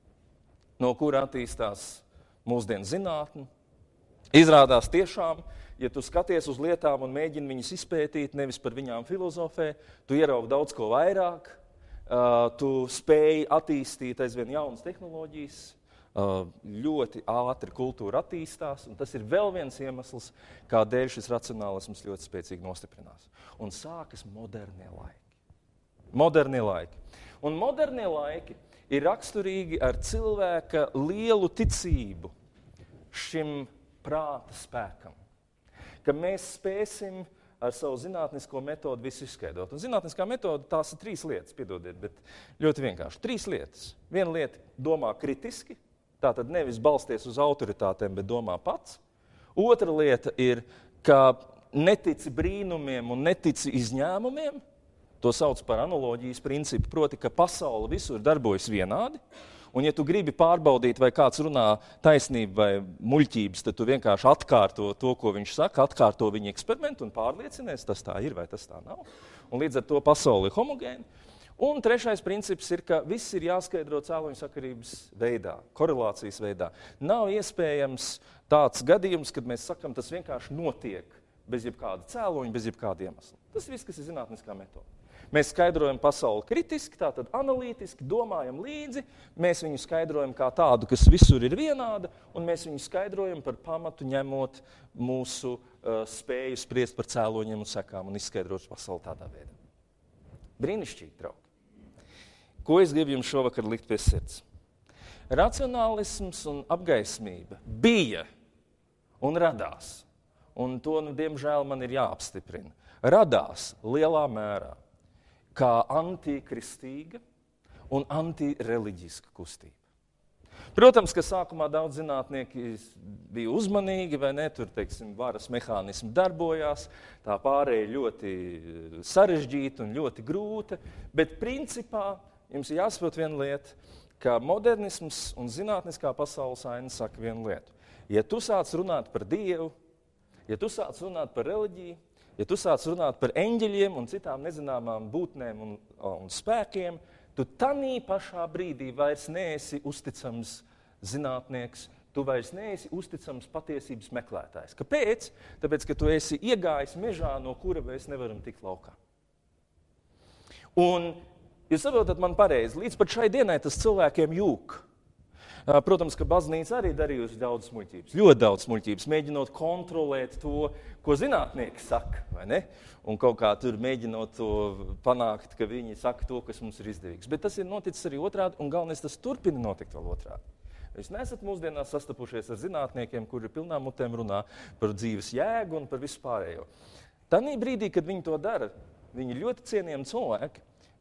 no kura attīstās mūsdienu zinātne. Izrādās tiešām, ja tu skaties uz lietām un mēģini viņas izpētīt, nevis par viņām filozofē, tu ieraugi daudz ko vairāk, uh, tu spēji attīstīt aizvien jaunas tehnoloģijas, uh, ļoti ātri kultūra attīstās, un tas ir vēl viens iemesls, kādēļ šis racionālisms ļoti spēcīgi nostiprinās. Un sākas modernie laiki. Modernie laiki. Un modernie laiki ir raksturīgi ar cilvēka lielu ticību šim prāta spēkam, ka mēs spēsim ar savu zinātnisko metodu visu izskaidrot. Un zinātniskā metoda tās ir trīs lietas, piedodiet, bet ļoti vienkārši. Trīs lietas. Viena lieta domā kritiski, tātad nevis balsties uz autoritātēm, bet domā pats. Otra lieta ir, ka netici brīnumiem un netici izņēmumiem. To sauc par analoģijas principu, proti, ka pasaule visur darbojas vienādi, un ja tu gribi pārbaudīt, vai kāds runā taisnību vai muļķības, tad tu vienkārši atkārto to, ko viņš saka, atkārto viņa eksperimentu un pārliecinies, tas tā ir vai tas tā nav. Un līdz ar to pasaule ir homogēna. Un trešais princips ir, ka viss ir jāskaidro cēloņu sakarības veidā, korelācijas veidā. Nav iespējams tāds gadījums, kad mēs sakam, tas vienkārši notiek bez jebkāda cēloņa, bez jebkāda iemesla. Tas viss, kas ir zinātniskā metoda. Mēs skaidrojam pasauli kritiski, tātad analītiski, domājam līdzi, mēs viņu skaidrojam kā tādu, kas visur ir vienāda, un mēs viņu skaidrojam par pamatu ņemot mūsu uh, spēju spriest par cēloņiem un sekām un izskaidrot pasauli tādā veidā. Brīnišķīgi, draugi. Ko es gribu jums šovakar likt pie sirds? Racionālisms un apgaismība bija un radās, un to, nu, diemžēl, man ir jāapstiprina, radās lielā mērā kā antikristīga un antireliģiska kustība. Protams, ka sākumā daudz zinātnieki bija uzmanīgi, vai ne, tur, teiksim, varas mehānismi darbojās, tā pārēja ļoti sarežģīta un ļoti grūta, bet principā jums ir jāsaprot viena lieta, ka modernisms un zinātniskā pasaules aina saka vienu lietu. Ja tu sāc runāt par Dievu, ja tu sāc runāt par reliģiju, ja tu sāc runāt par eņģeļiem un citām nezināmām būtnēm un, un spēkiem, tu tanī pašā brīdī vairs neesi uzticams zinātnieks, tu vairs neesi uzticams patiesības meklētājs. Kāpēc? Tāpēc, ka tu esi iegājis mežā, no kura mēs nevaram tikt laukā. Un, jūs saprotat man pareizi, līdz pat šai dienai tas cilvēkiem jūk. Protams, ka baznīca arī darījusi daudz muļķības, ļoti daudz muļķības, mēģinot kontrolēt to, ko zinātnieki saka, vai ne? Un kaut kā tur mēģinot to panākt, ka viņi saka to, kas mums ir izdevīgs. Bet tas ir noticis arī otrādi, un galvenais tas turpina notikt vēl otrādi. Jūs neesat mūsdienās sastapušies ar zinātniekiem, kuri pilnām mutēm runā par dzīves jēgu un par visu pārējo. Tanī brīdī, kad viņi to dara, viņi ļoti cienījami cilvēki,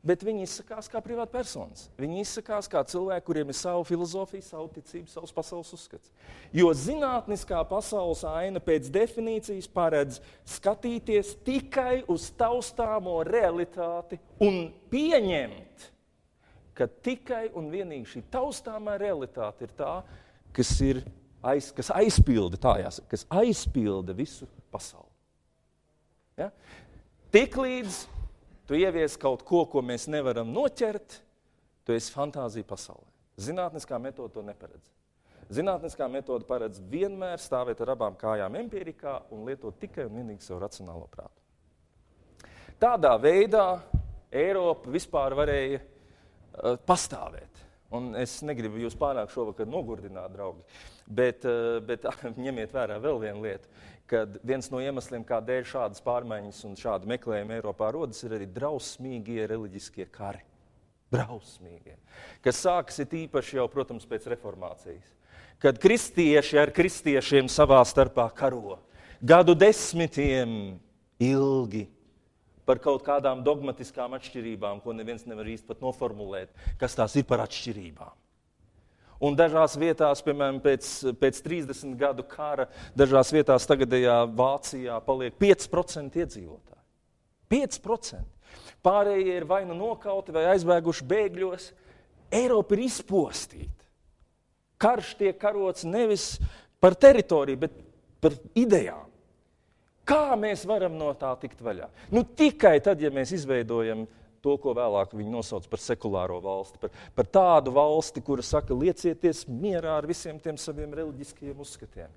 bet viņi izsakās kā privāti personas. Viņi izsakās kā cilvēki, kuriem ir savu filozofiju, savu ticību, savs pasaules uzskats. Jo zinātniskā pasaules aina pēc definīcijas paredz skatīties tikai uz taustāmo realitāti un pieņemt, ka tikai un vienīgi šī taustāmā realitāte ir tā, kas ir aiz, kas aizpilda, tā jāsaka, kas aizpilda visu pasauli. Ja? Tiklīdz tu ievies kaut ko, ko mēs nevaram noķert, tu esi fantāzija pasaulē. Zinātniskā metode to neparedz. Zinātniskā metode paredz vienmēr stāvēt ar abām kājām empirikā un lietot tikai un vienīgi savu racionālo prātu. Tādā veidā Eiropa vispār varēja uh, pastāvēt. Un es negribu jūs pārāk šovakar nogurdināt, draugi, bet, uh, bet ņemiet vērā vēl vienu lietu, kad viens no iemesliem, kādēļ šādas pārmaiņas un šādi meklējumi Eiropā rodas, ir arī drausmīgie reliģiskie kari. Drausmīgie. Kas sākas ir īpaši jau, protams, pēc reformācijas. Kad kristieši ar kristiešiem savā starpā karo. Gadu desmitiem ilgi par kaut kādām dogmatiskām atšķirībām, ko neviens nevar īsti pat noformulēt, kas tās ir par atšķirībām. Un dažās vietās, piemēram, pēc, pēc trīsdesmit gadu kara, dažās vietās tagadējā Vācijā paliek pieci procenti iedzīvotāji. pieci procenti. Pārējie ir vai nu nokauti, vai aizbēguši bēgļos. Eiropa ir izpostīta. Karš tiek karots nevis par teritoriju, bet par idejām. Kā mēs varam no tā tikt vaļā? Nu, tikai tad, ja mēs izveidojam to, ko vēlāk viņi nosauc par sekulāro valsti, par, par tādu valsti, kura saka, liecieties mierā ar visiem tiem saviem reliģiskajiem uzskatiem.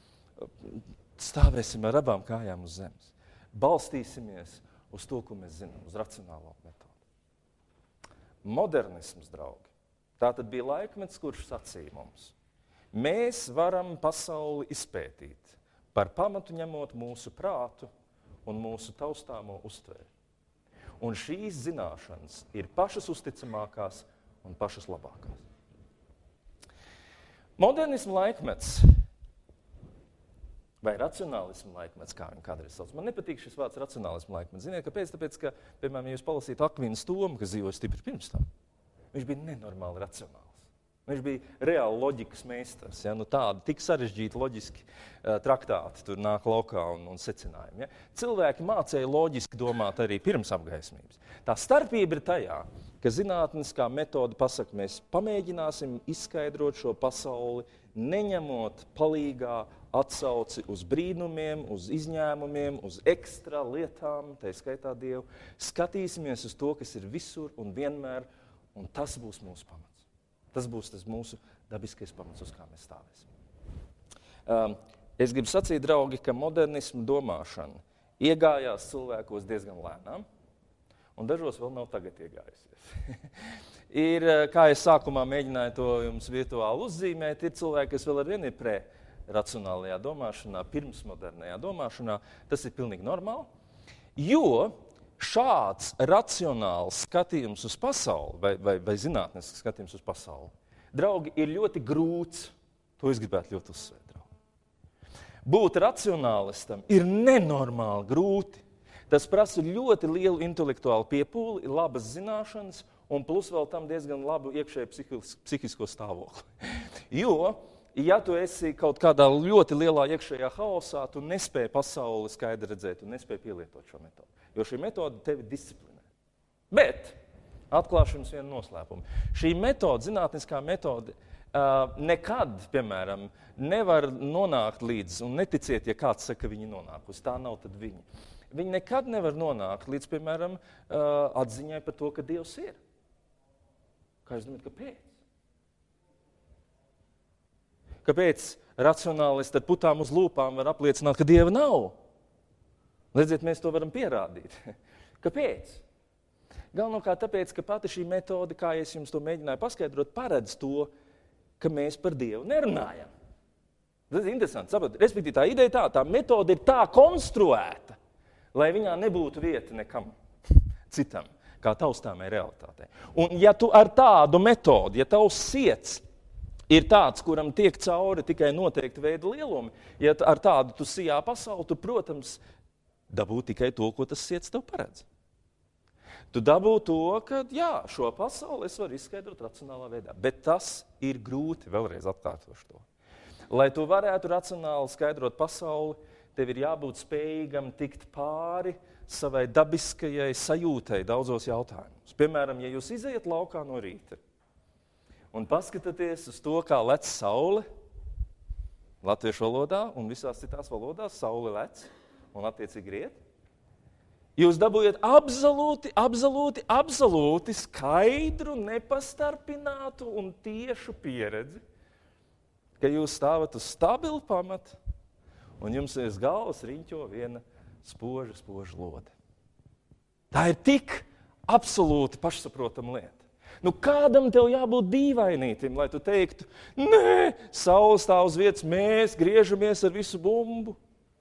Stāvēsim ar abām kājām uz zemes. Balstīsimies uz to, ko mēs zinām, uz racionālo metodu. Modernisms, draugi, tā tad bija laikmets, kurš sacīja mums. Mēs varam pasauli izpētīt, par pamatu ņemot mūsu prātu un mūsu taustāmo uztveri. Un šīs zināšanas ir pašas uzticamākās un pašas labākās. Modernisma laikmets, vai racionālisma laikmets, kā viņi kādreiz sauc. Man nepatīk šis vārds racionālisma laikmets. Ziniet, kāpēc? Tāpēc, ka, piemēram, ja jūs palasītu Akvinas Tomu, kas dzīvoja stipri pirms tam, viņš bija nenormāli racionāls. Viņš bija reāli loģikas meistars. Ja? Nu, tādi tik sarežģīti loģiski uh, traktāti tur nāk laukā un, un secinājumi. Ja? Cilvēki mācēja loģiski domāt arī pirms apgaismības. Tā starpība ir tajā, ka zinātniskā metode pasaka, mēs pamēģināsim izskaidrot šo pasauli, neņemot palīgā atsauci uz brīnumiem, uz izņēmumiem, uz ekstra lietām, tā skaitā Dievu. Skatīsimies uz to, kas ir visur un vienmēr, un tas būs mūsu pamats. Tas būs tas mūsu dabiskais pamats, uz kā mēs stāvēsim. Um, es gribu sacīt, draugi, ka modernismu domāšana iegājās cilvēkos diezgan lēnām, un dažos vēl nav tagad iegājusies. ir, kā es sākumā mēģināju to jums virtuāli uzzīmēt, ir cilvēki, kas vēl ar vienu ir pre-racionālajā domāšanā, pirmsmodernajā domāšanā. Tas ir pilnīgi normāli, jo šāds racionāls skatījums uz pasauli, vai, vai, vai zinātnisks skatījums uz pasauli, draugi, ir ļoti grūts. To es gribētu ļoti uzsvērt, draugi. Būt racionālistam ir nenormāli grūti. Tas prasa ļoti lielu intelektuālu piepūli, labas zināšanas un plus vēl tam diezgan labu iekšēju psihisko stāvokli. Jo, ja tu esi kaut kādā ļoti lielā iekšējā haosā, tu nespēji pasauli skaidri redzēt un nespēji pielietot šo metodu. Jo šī metode tevi disciplinē. Bet, atklāšu jums vienu noslēpumu. Šī metode, zinātniskā metode, uh, nekad, piemēram, nevar nonākt līdz, un neticiet, ja kāds saka, ka viņi nonākusi, tā nav tad viņi. Viņi nekad nevar nonākt līdz, piemēram, uh, atziņai par to, ka Dievs ir. Kā jūs domājat, kāpēc? Kāpēc racionālisti ar putām uz lūpām var apliecināt, ka Dieva nav? Redziet, mēs to varam pierādīt. Kāpēc? Galvenokārt tāpēc, ka pati šī metode, kā es jums to mēģināju paskaidrot, paredz to, ka mēs par Dievu nerunājam. Tas ir interesanti, saprotat? Respektīvi, tā ideja tā, tā metode ir tā konstruēta, lai viņā nebūtu vieta nekam citam, kā taustāmai realitātei. Un ja tu ar tādu metodi, ja tavs siets ir tāds, kuram tiek cauri tikai noteikti veida lielumi, ja ar tādu tu sijā pasauli, tu, protams, dabū tikai to, ko tas siets tev paredz. Tu dabū to, ka jā, šo pasauli es varu izskaidrot racionālā veidā. Bet tas ir grūti, vēlreiz atkārtošu to. Lai tu varētu racionāli skaidrot pasauli, tev ir jābūt spējīgam tikt pāri savai dabiskajai sajūtai daudzos jautājumus. Piemēram, ja jūs izejat laukā no rīta un paskatāties uz to, kā lec saule, latviešu valodā un visās citās valodās saule lec un attiecīgi riet, jūs dabūjat absolūti, absolūti, absolūti skaidru, nepastarpinātu un tiešu pieredzi, ka jūs stāvat uz stabilu pamatu un jums aiz galvas riņķo viena spoža, spoža lode. Tā ir tik absolūti pašsaprotama lieta. Nu, kādam tev jābūt dīvainītim, lai tu teiktu, nē, saule stāv uz vietas, mēs griežamies ar visu bumbu.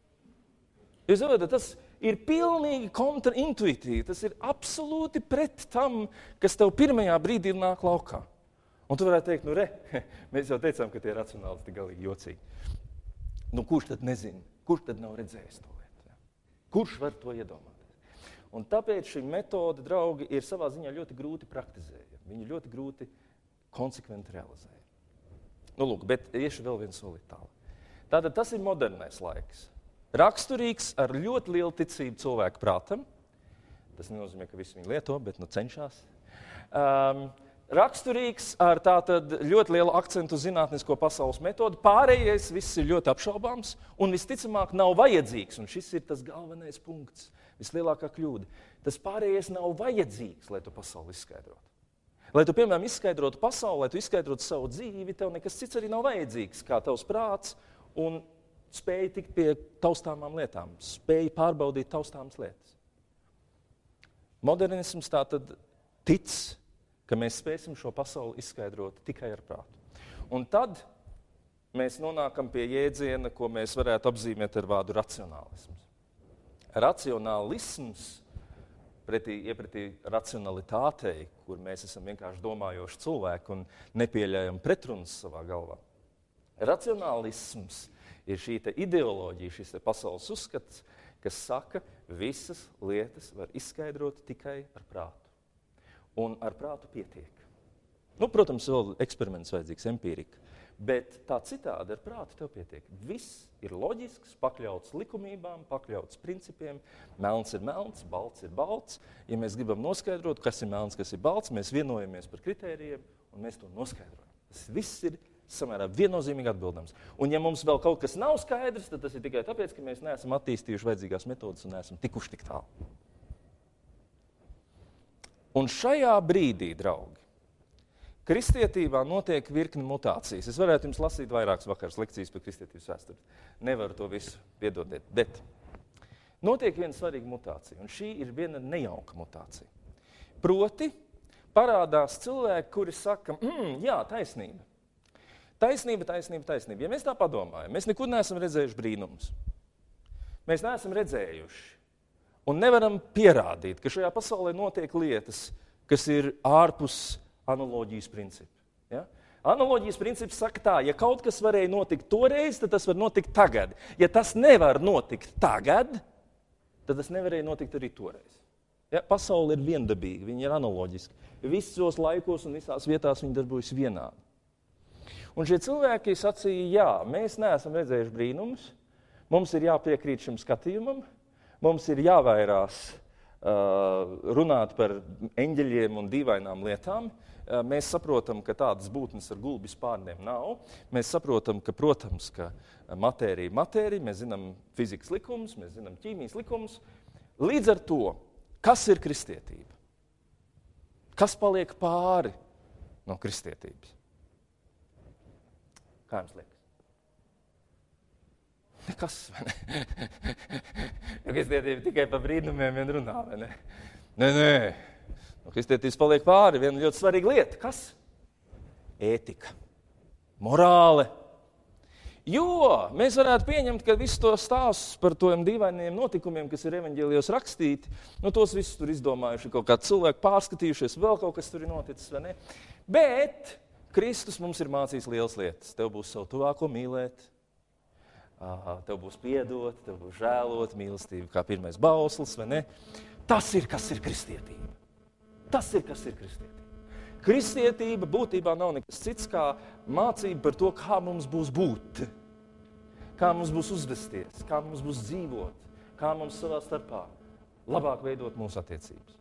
Jūs zināt, tas ir pilnīgi kontraintuitīvi, tas ir absolūti pret tam, kas tev pirmajā brīdī nāk laukā. Un tu varētu teikt, nu re, mēs jau teicām, ka tie ir racionāli, tik galīgi jocīgi. Nu, kurš tad nezina? Kurš tad nav redzējis to lietu? Ja? Kurš var to iedomāties? Un tāpēc šī metode, draugi, ir savā ziņā ļoti grūti praktizējama. Viņi ļoti grūti konsekventi realizējama. Nu, lūk, bet iešu vēl viens soli tālāk. Tātad tas ir modernais laiks. Raksturīgs ar ļoti lielu ticību cilvēku prātam. Tas nenozīmē, ka visi viņi lieto, bet nu cenšas. Um, Raksturīgs ar tātad ļoti lielu akcentu uz zinātnisko pasaules metodu. Pārējais viss ir ļoti apšaubāms un visticamāk nav vajadzīgs. Un šis ir tas galvenais punkts, vislielākā kļūda. Tas pārējais nav vajadzīgs, lai tu pasauli izskaidrotu. Lai tu, piemēram, izskaidrotu pasauli, lai tu izskaidrotu savu dzīvi, tev nekas cits arī nav vajadzīgs, kā tavs prāts un spēja tikt pie taustāmām lietām, spēja pārbaudīt taustāmas lietas. Modernisms tātad tic, ka mēs spēsim šo pasauli izskaidrot tikai ar prātu. Un tad mēs nonākam pie jēdziena, ko mēs varētu apzīmēt ar vārdu racionālisms. Racionālisms, pretī, iepretī racionalitātei, kur mēs esam vienkārši domājoši cilvēki un nepieļaujam pretrunas savā galvā. Racionālisms ir šī te ideoloģija, šis te pasaules uzskats, kas saka, visas lietas var izskaidrot tikai ar prātu. Un ar prātu pietiek. Nu, protams, vēl eksperiments vajadzīgs, empīrika. Bet tā citādi ar prātu tev pietiek. Viss ir loģisks, pakļauts likumībām, pakļauts principiem. Melns ir melns, balts ir balts. Ja mēs gribam noskaidrot, kas ir melns, kas ir balts, mēs vienojamies par kritērijiem un mēs to noskaidrojam. Tas viss ir samērā viennozīmīgi atbildams. Un ja mums vēl kaut kas nav skaidrs, tad tas ir tikai tāpēc, ka mēs neesam attīstījuši vajadzīgās metodas un neesam tikuši tik tālu. Un šajā brīdī, draugi, kristietībā notiek virkni mutācijas. Es varētu jums lasīt vairākas vakaras lekcijas par kristietības vēsturi. Nevaru to visu piedodiet, bet notiek viena svarīga mutācija, un šī ir viena nejauka mutācija. Proti, parādās cilvēki, kuri saka, mm, jā, taisnība. Taisnība, taisnība, taisnība. Ja mēs tā padomājam, mēs nekur neesam redzējuši brīnumus. Mēs neesam redzējuši. Un nevaram pierādīt, ka šajā pasaulē notiek lietas, kas ir ārpus analoģijas principa. Ja? Analoģijas princips saka tā, ja kaut kas varēja notikt toreiz, tad tas var notikt tagad. Ja tas nevar notikt tagad, tad tas nevarēja notikt arī toreiz. Ja? Pasaule ir viendabīga, viņa ir analoģiska. Visos laikos un visās vietās viņa darbojas vienādi. Un šie cilvēki sacīja, jā, mēs neesam redzējuši brīnumus, mums ir jāpiekrīt šim skatījumam, mums ir jāvairās uh, runāt par eņģeļiem un dīvainām lietām. Uh, mēs saprotam, ka tādas būtnes ar gulbi spārniem nav. Mēs saprotam, ka, protams, ka matērija ir matērija, mēs zinām fizikas likumus, mēs zinām ķīmijas likumus. Līdz ar to, kas ir kristietība? Kas paliek pāri no kristietības? Kā jums liekas? Nekas, vai ne? Jo kristietība tikai par brīnumiem vien runā, vai ne? Nē, nē. No kristietības paliek pāri viena ļoti svarīga lieta. Kas? Ētika. Morāle. Jo mēs varētu pieņemt, ka visu to stāstus par tiem dīvainiem notikumiem, kas ir evaņģēlijos rakstīti, nu tos visus tur izdomājuši, kaut kādi cilvēki pārskatījušies, vēl kaut kas tur ir noticis, vai ne? Bet Kristus mums ir mācījis lielas lietas. Tev būs savu tuvāko mīlēt, tev būs piedot, tev būs žēlot, mīlestība kā pirmais bauslis, vai ne? Tas ir, kas ir kristietība. Tas ir, kas ir kristietība. Kristietība būtībā nav nekas cits kā mācība par to, kā mums būs būt, kā mums būs uzvesties, kā mums būs dzīvot, kā mums savā starpā labāk veidot mūsu attiecības.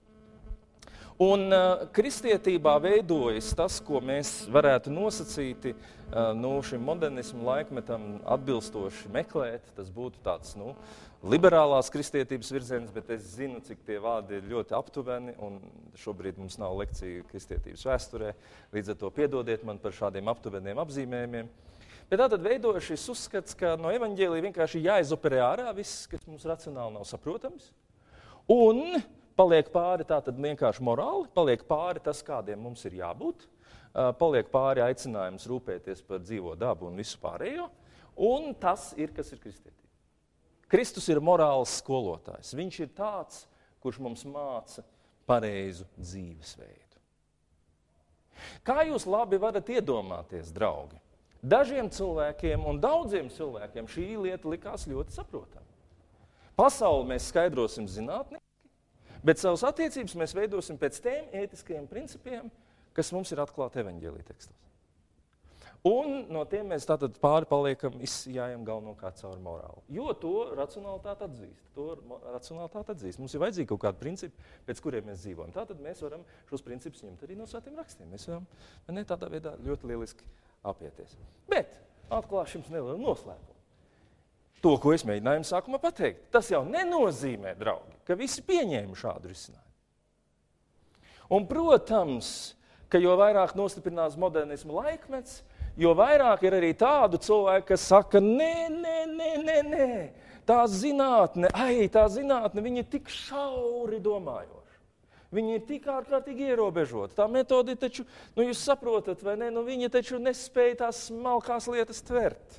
Un uh, kristietībā veidojas tas, ko mēs varētu nosacīti uh, nu, šim modernismu laikmetam atbilstoši meklēt. Tas būtu tāds nu, liberālās kristietības virziens, bet es zinu, cik tie vārdi ir ļoti aptuveni, un šobrīd mums nav lekcija kristietības vēsturē. Līdz ar to piedodiet man par šādiem aptuveniem apzīmējumiem. Bet tātad veidojas šis uzskats, ka no evaņģēlija vienkārši jāizoperē ārā viss, kas mums racionāli nav saprotams, un paliek pāri tātad vienkārši morāli, paliek pāri tas, kādiem mums ir jābūt, paliek pāri aicinājums rūpēties par dzīvo dabu un visu pārējo, un tas ir, kas ir kristietība. Kristus ir morāls skolotājs. Viņš ir tāds, kurš mums māca pareizu dzīvesveidu. Kā jūs labi varat iedomāties, draugi? Dažiem cilvēkiem un daudziem cilvēkiem šī lieta likās ļoti saprotama. Pasauli mēs skaidrosim zinātniski, bet savas attiecības mēs veidosim pēc tiem ētiskajiem principiem, kas mums ir atklāti evaņģēlija tekstos. Un no tiem mēs tātad pāri paliekam, izjājam galvenokārt caur morālu. Jo to racionalitāte atzīst. To racionalitāte atzīst. Mums ir vajadzīgi kaut kādi principi, pēc kuriem mēs dzīvojam. Tātad mēs varam šos principus ņemt arī no svētiem rakstiem. Mēs varam ne, tādā veidā ļoti lieliski apieties. Bet atklāšu jums nelielu noslēpumu. To, ko es mēģināju sākumā pateikt, tas jau nenozīmē, draugi, ka visi pieņēma šādu risinājumu. Un, protams, ka jo vairāk nostiprinās modernismu laikmets, jo vairāk ir arī tādu cilvēku, kas saka, nē, nē, nē, nē, nē, tā zinātne, ai, tā zinātne, viņi ir tik šauri domājoši. Viņi ir tik ārkārtīgi ierobežoti. Tā metode taču, nu jūs saprotat, vai ne, nu viņi taču nespēja tās smalkās lietas tvert.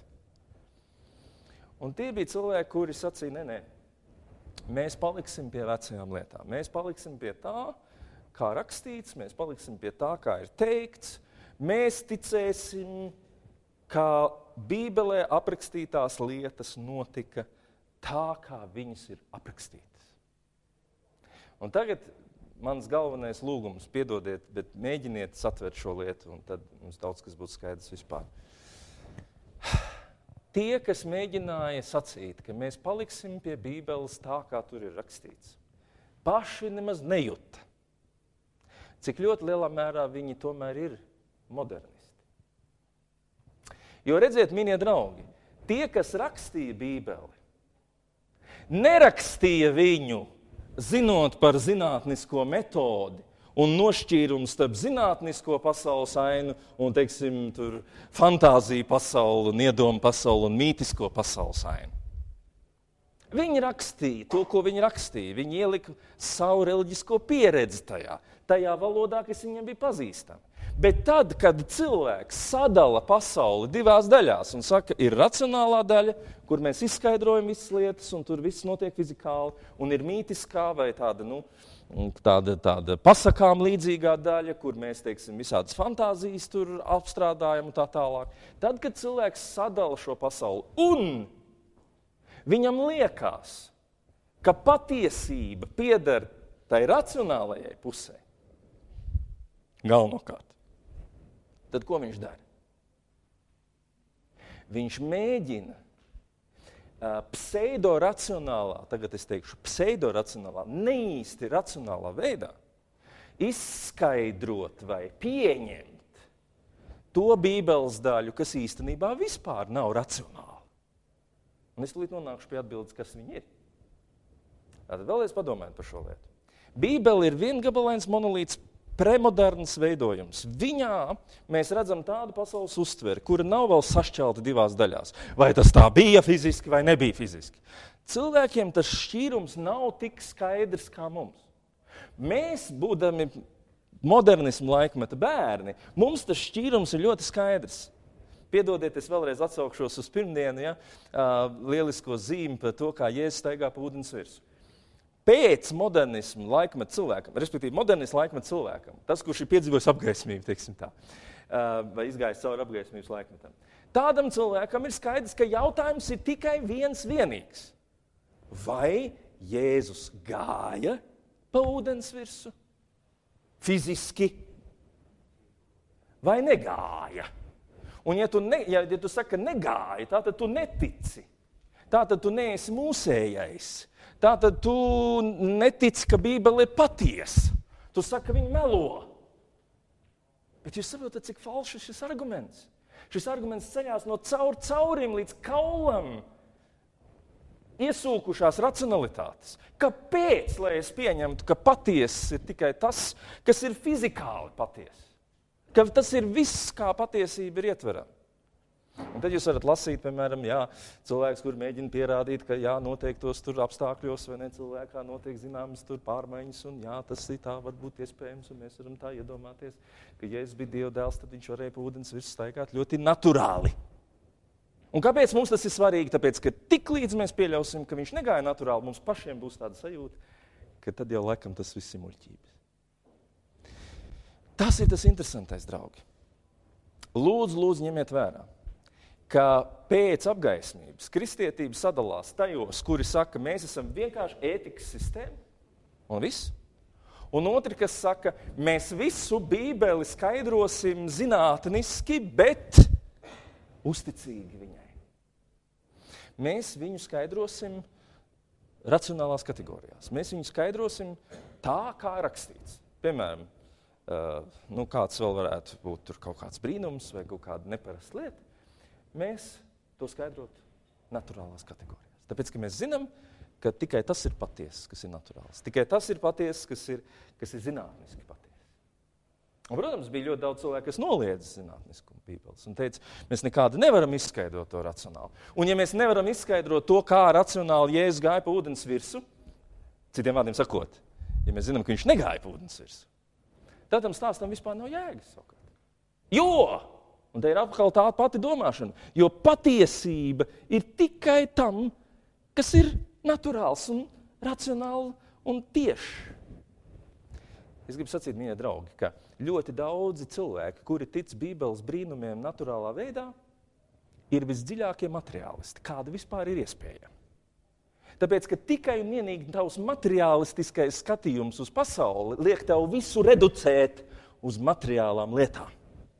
Un tie bija cilvēki, kuri sacīja, nē, nē, mēs paliksim pie vecajām lietām. Mēs paliksim pie tā, kā rakstīts, mēs paliksim pie tā, kā ir teikts. Mēs ticēsim, kā Bībelē aprakstītās lietas notika tā, kā viņas ir aprakstītas. Un tagad mans galvenais lūgums, piedodiet, bet mēģiniet satvert šo lietu, un tad mums daudz kas būtu skaidrs vispār. Tie, kas mēģināja sacīt, ka mēs paliksim pie Bībeles tā, kā tur ir rakstīts, paši nemaz nejuta, cik ļoti lielā mērā viņi tomēr ir modernisti. Jo redziet, minie draugi, tie, kas rakstīja Bībeli, nerakstīja viņu, zinot par zinātnisko metodi un nošķīrumu starp zinātnisko pasaules ainu un, teiksim, tur fantāziju pasauli, un iedomu pasauli un mītisko pasaules ainu. Viņi rakstīja to, ko viņi rakstīja. Viņi ielika savu reliģisko pieredzi tajā, tajā valodā, kas viņiem bija pazīstama. Bet tad, kad cilvēks sadala pasauli divās daļās un saka, ir racionālā daļa, kur mēs izskaidrojam visas lietas, un tur viss notiek fizikāli, un ir mītiskā vai tāda, nu, tāda, tāda pasakām līdzīgā daļa, kur mēs, teiksim, visādas fantāzijas tur apstrādājam un tā tālāk. Tad, kad cilvēks sadala šo pasauli un viņam liekas, ka patiesība pieder tai racionālajai pusē, galvenokārt, tad ko viņš dara? Viņš mēģina uh, pseidoracionālā, tagad es teikšu pseidoracionālā, neīsti racionālā veidā izskaidrot vai pieņemt to Bībeles daļu, kas īstenībā vispār nav racionāla. Un es tūlīt nonākšu pie atbildes, kas viņi ir. Tātad vēlreiz padomājiet par šo lietu. Bībele ir viengabalains monolīts, premoderns veidojums. Viņā mēs redzam tādu pasaules uztveri, kura nav vēl sašķelta divās daļās. Vai tas tā bija fiziski vai nebija fiziski. Cilvēkiem tas šķīrums nav tik skaidrs kā mums. Mēs, būdami modernismu laikmeta bērni, mums tas šķīrums ir ļoti skaidrs. Piedodiet, es vēlreiz atsaukšos uz pirmdienu, ja, lielisko zīmi par to, kā Jēzus staigā pa ūdens virsmu. Pēc modernismu laikmeta cilvēkam, respektīvi modernismu laikmeta cilvēkam, tas, kurš ir piedzīvojis apgaismību, teiksim tā, vai izgājis cauri apgaismības laikmetam, tādam cilvēkam ir skaidrs, ka jautājums ir tikai viens vienīgs. Vai Jēzus gāja pa ūdens virsu, fiziski, vai negāja. Un ja tu, ne, ja, ja tu saki, ka negāja, tātad tu netici. Tātad tu neesi mūsējais. Tātad tu netici, ka Bībele ir patiesa. Tu saki, ka viņi melo. Bet jūs saprotat, cik falšs ir šis arguments? Šis arguments ceļās no caur caurim līdz kaulam. Iesūkušās racionalitātes. Kāpēc, lai es pieņemtu, ka patiess ir tikai tas, kas ir fizikāli patiess? Ka tas ir viss, kā patiesība ir ietverama. Un tad jūs varat lasīt, piemēram, jā, cilvēks, kur mēģina pierādīt, ka jā, noteiktos tur apstākļos vai ne cilvēkā notiek zināmas tur pārmaiņas, un jā, tas ir tā var būt iespējams, un mēs varam tā iedomāties, ka ja es biju Dieva dēls, tad viņš varēja pa ūdens virs staigāt ļoti naturāli. Un kāpēc mums tas ir svarīgi? Tāpēc, ka tik līdz mēs pieļausim, ka viņš negāja naturāli, mums pašiem būs tāda sajūta, ka tad jau laikam tas viss ir muļķības. Tas ir tas interesantais, draugi. Lūdzu, lūdzu, ņemiet vērā, ka pēc apgaismības kristietība sadalās tajos, kuri saka, mēs esam vienkārši ētikas sistēma, un viss. Un otri, kas saka, mēs visu Bībeli skaidrosim zinātniski, bet uzticīgi viņai. Mēs viņu skaidrosim racionālās kategorijās. Mēs viņu skaidrosim tā, kā rakstīts. Piemēram, Uh, nu, kāds vēl varētu būt tur kaut kāds brīnums vai kaut kāda neparasta lieta, mēs to skaidrot naturālās kategorijās. Tāpēc, ka mēs zinām, ka tikai tas ir patiesas, kas ir naturāls. Tikai tas ir patiesas, kas ir, kas ir zinātniski patiesas. Un, protams, bija ļoti daudz cilvēku, kas noliedz zinātniskumu Bībeles un teica, mēs nekādi nevaram izskaidrot to racionāli. Un ja mēs nevaram izskaidrot to, kā racionāli Jēzus gāja pa ūdens virsu, citiem vārdiem sakot, ja mēs zinām, ka viņš negāja pa ūdens virsu, tad tam stāstam vispār nav jēgas. Jo, un te ir atkal tā pati domāšana, jo patiesība ir tikai tam, kas ir naturāls un racionāli un tieši. Es gribu sacīt, mīļie draugi, ka ļoti daudzi cilvēki, kuri tic Bībeles brīnumiem naturālā veidā, ir visdziļākie materiālisti, kāda vispār ir iespējama. Tāpēc, ka tikai un vienīgi tavs materiālistiskais skatījums uz pasauli liek tev visu reducēt uz materiālām lietām.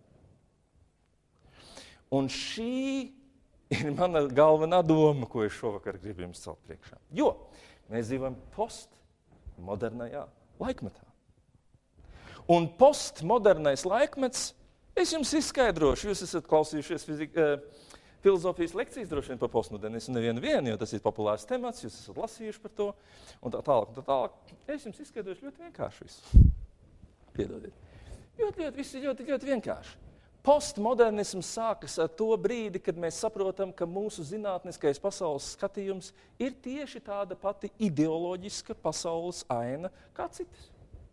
Un šī ir mana galvenā doma, ko es šovakar gribu jums celt priekšā. Jo mēs dzīvojam postmodernajā laikmetā. Un postmodernais laikmets, es jums izskaidrošu, jūs esat klausījušies fizika, filozofijas lekcijas droši vien par postmodernismu nevienu vienu, jo tas ir populārs temats, jūs esat lasījuši par to, un tā tālāk, un tā tālāk. Es jums izskaidrošu ļoti vienkārši visu. Piedodiet. Ļoti, ļoti, viss ir ļoti, ļoti vienkārši. Postmodernisms sākas ar to brīdi, kad mēs saprotam, ka mūsu zinātniskais pasaules skatījums ir tieši tāda pati ideoloģiska pasaules aina kā citas.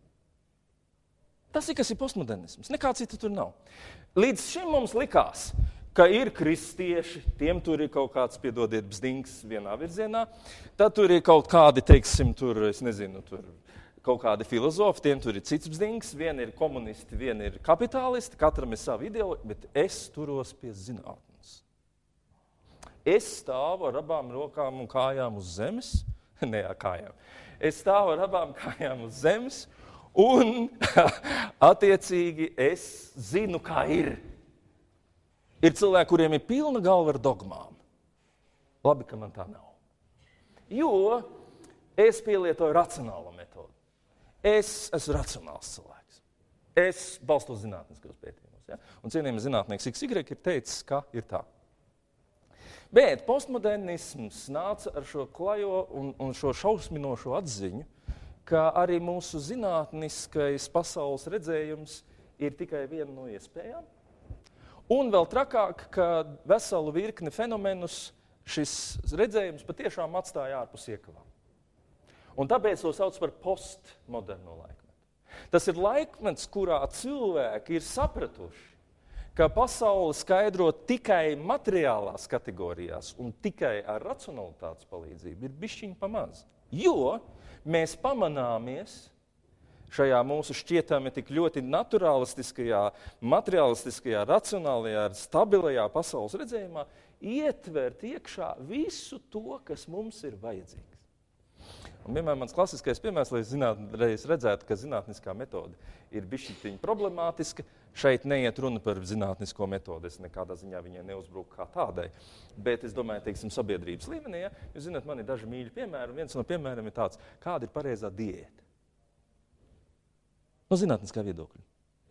Tas ir, kas ir postmodernisms. Nekā cita tur nav. Līdz šim mums likās, ka ir kristieši, tiem tur ir kaut kāds, piedodiet, bzdings vienā virzienā, tad tur ir kaut kādi, teiksim, tur, es nezinu, tur kaut kādi filozofi, tiem tur ir cits bzdings, viena ir komunisti, viena ir kapitālisti, katram ir savu ideoloģiju, bet es turos pie zinātnes. Es stāvu ar abām rokām un kājām uz zemes, ne ar kājām, es stāvu ar abām kājām uz zemes, un attiecīgi es zinu, kā ir. Ir cilvēki, kuriem ir pilna galva ar dogmām. Labi, ka man tā nav. Jo es pielietoju racionālo metodu. Es esmu racionāls cilvēks. Es balstos zinātniskos pētījumos. Ja? Un cienījami zinātnieks X Y ir teicis, ka ir tā. Bet postmodernisms nāca ar šo klajo un, un šo šausminošo atziņu, ka arī mūsu zinātniskais pasaules redzējums ir tikai viena no iespējām. Un vēl trakāk, ka veselu virkni fenomenus šis redzējums patiešām atstāja ārpus iekavām. Un tāpēc to sauc par postmoderno laikmetu. Tas ir laikmets, kurā cilvēki ir sapratuši, ka pasauli skaidro tikai materiālās kategorijās un tikai ar racionalitātes palīdzību ir bišķiņ pamaz. Jo mēs pamanāmies šajā mūsu šķietami tik ļoti naturālistiskajā, materiālistiskajā, racionālajā, stabilajā pasaules redzējumā ietvert iekšā visu to, kas mums ir vajadzīgs. Un vienmēr mans klasiskais piemērs, lai zinātu, reiz redzētu, ka zinātniskā metode ir bišķiņ problemātiska. Šeit neiet runa par zinātnisko metodi, es nekādā ziņā viņai neuzbruku kā tādai. Bet es domāju, teiksim, sabiedrības līmenī, ja? Jūs zināt, man ir daži mīļi piemēri, un viens no piemēriem ir tāds, kāda ir pareizā diēta? No zinātniskā viedokļa.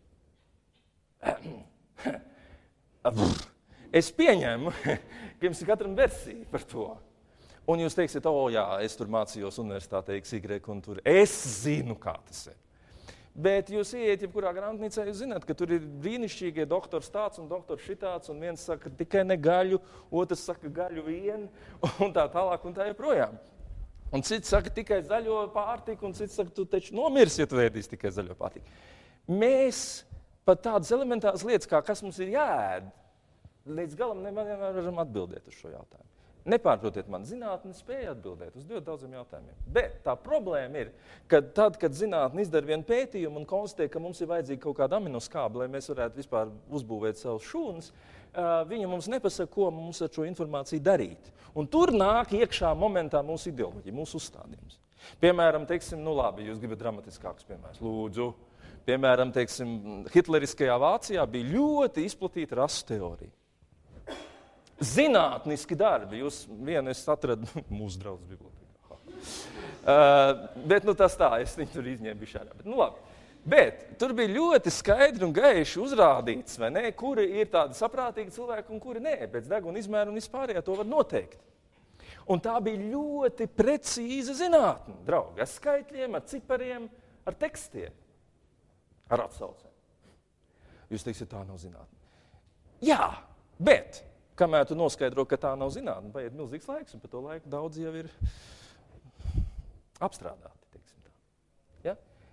Es pieņemu, ka jums ir katram versija par to. Un jūs teiksiet, o jā, es tur mācījos universitātē X Y, un tur es zinu, kā tas ir. Bet jūs ieiet jebkurā grāmatnīcā, jūs zināt, ka tur ir brīnišķīgie doktors tāds un doktors šitāds, un viens saka tikai ne gaļu, otrs saka gaļu vien, un tā tālāk, un tā joprojām. Un cits saka tikai zaļo pārtiku, un cits saka, tu taču nomirs, ja tu ēdīsi tikai zaļo pārtiku. Mēs pat tādas elementāras lietas, kā kas mums ir jāēd, līdz galam nevaram atbildēt uz šo jautājumu. Nepārprotiet man, zinātne spēja atbildēt uz ļoti daudziem jautājumiem. Bet tā problēma ir, ka tad, kad zinātne izdara vienu pētījumu un konstatē, ka mums ir vajadzīga kaut kāda aminoskāba, lai mēs varētu vispār uzbūvēt savus šūnas, viņa mums nepasaka, ko mums ar šo informāciju darīt. Un tur nāk iekšā momentā mūsu ideoloģija, mūsu uzstādījums. Piemēram, teiksim, nu labi, jūs gribat dramatiskākus piemērus. Lūdzu. Piemēram, teiksim, hitleriskajā Vācijā bija ļoti izplatīta rasu teorija. Zinātniski darbi. Jūs vienu es atradu mūsu draudzes bibliotēkā. Uh, bet nu, tas tā, es viņu tur izņēmu bišķārā. Bet, nu, labi. Bet tur bija ļoti skaidri un gaiši uzrādīts, vai ne, kuri ir tādi saprātīgi cilvēki un kuri nē. Pēc deguna izmēra un vispārējā to var noteikt. Un tā bija ļoti precīza zinātne, draugi. Ar skaitļiem, ar cipariem, ar tekstiem, ar atsaucēm. Jūs teiksiet, tā nav zinātne. Jā, bet kamēr tu noskaidro, ka tā nav zinātne, paiet milzīgs laiks, un par to laiku daudz jau ir apstrādāti, teiksim tā. Ja?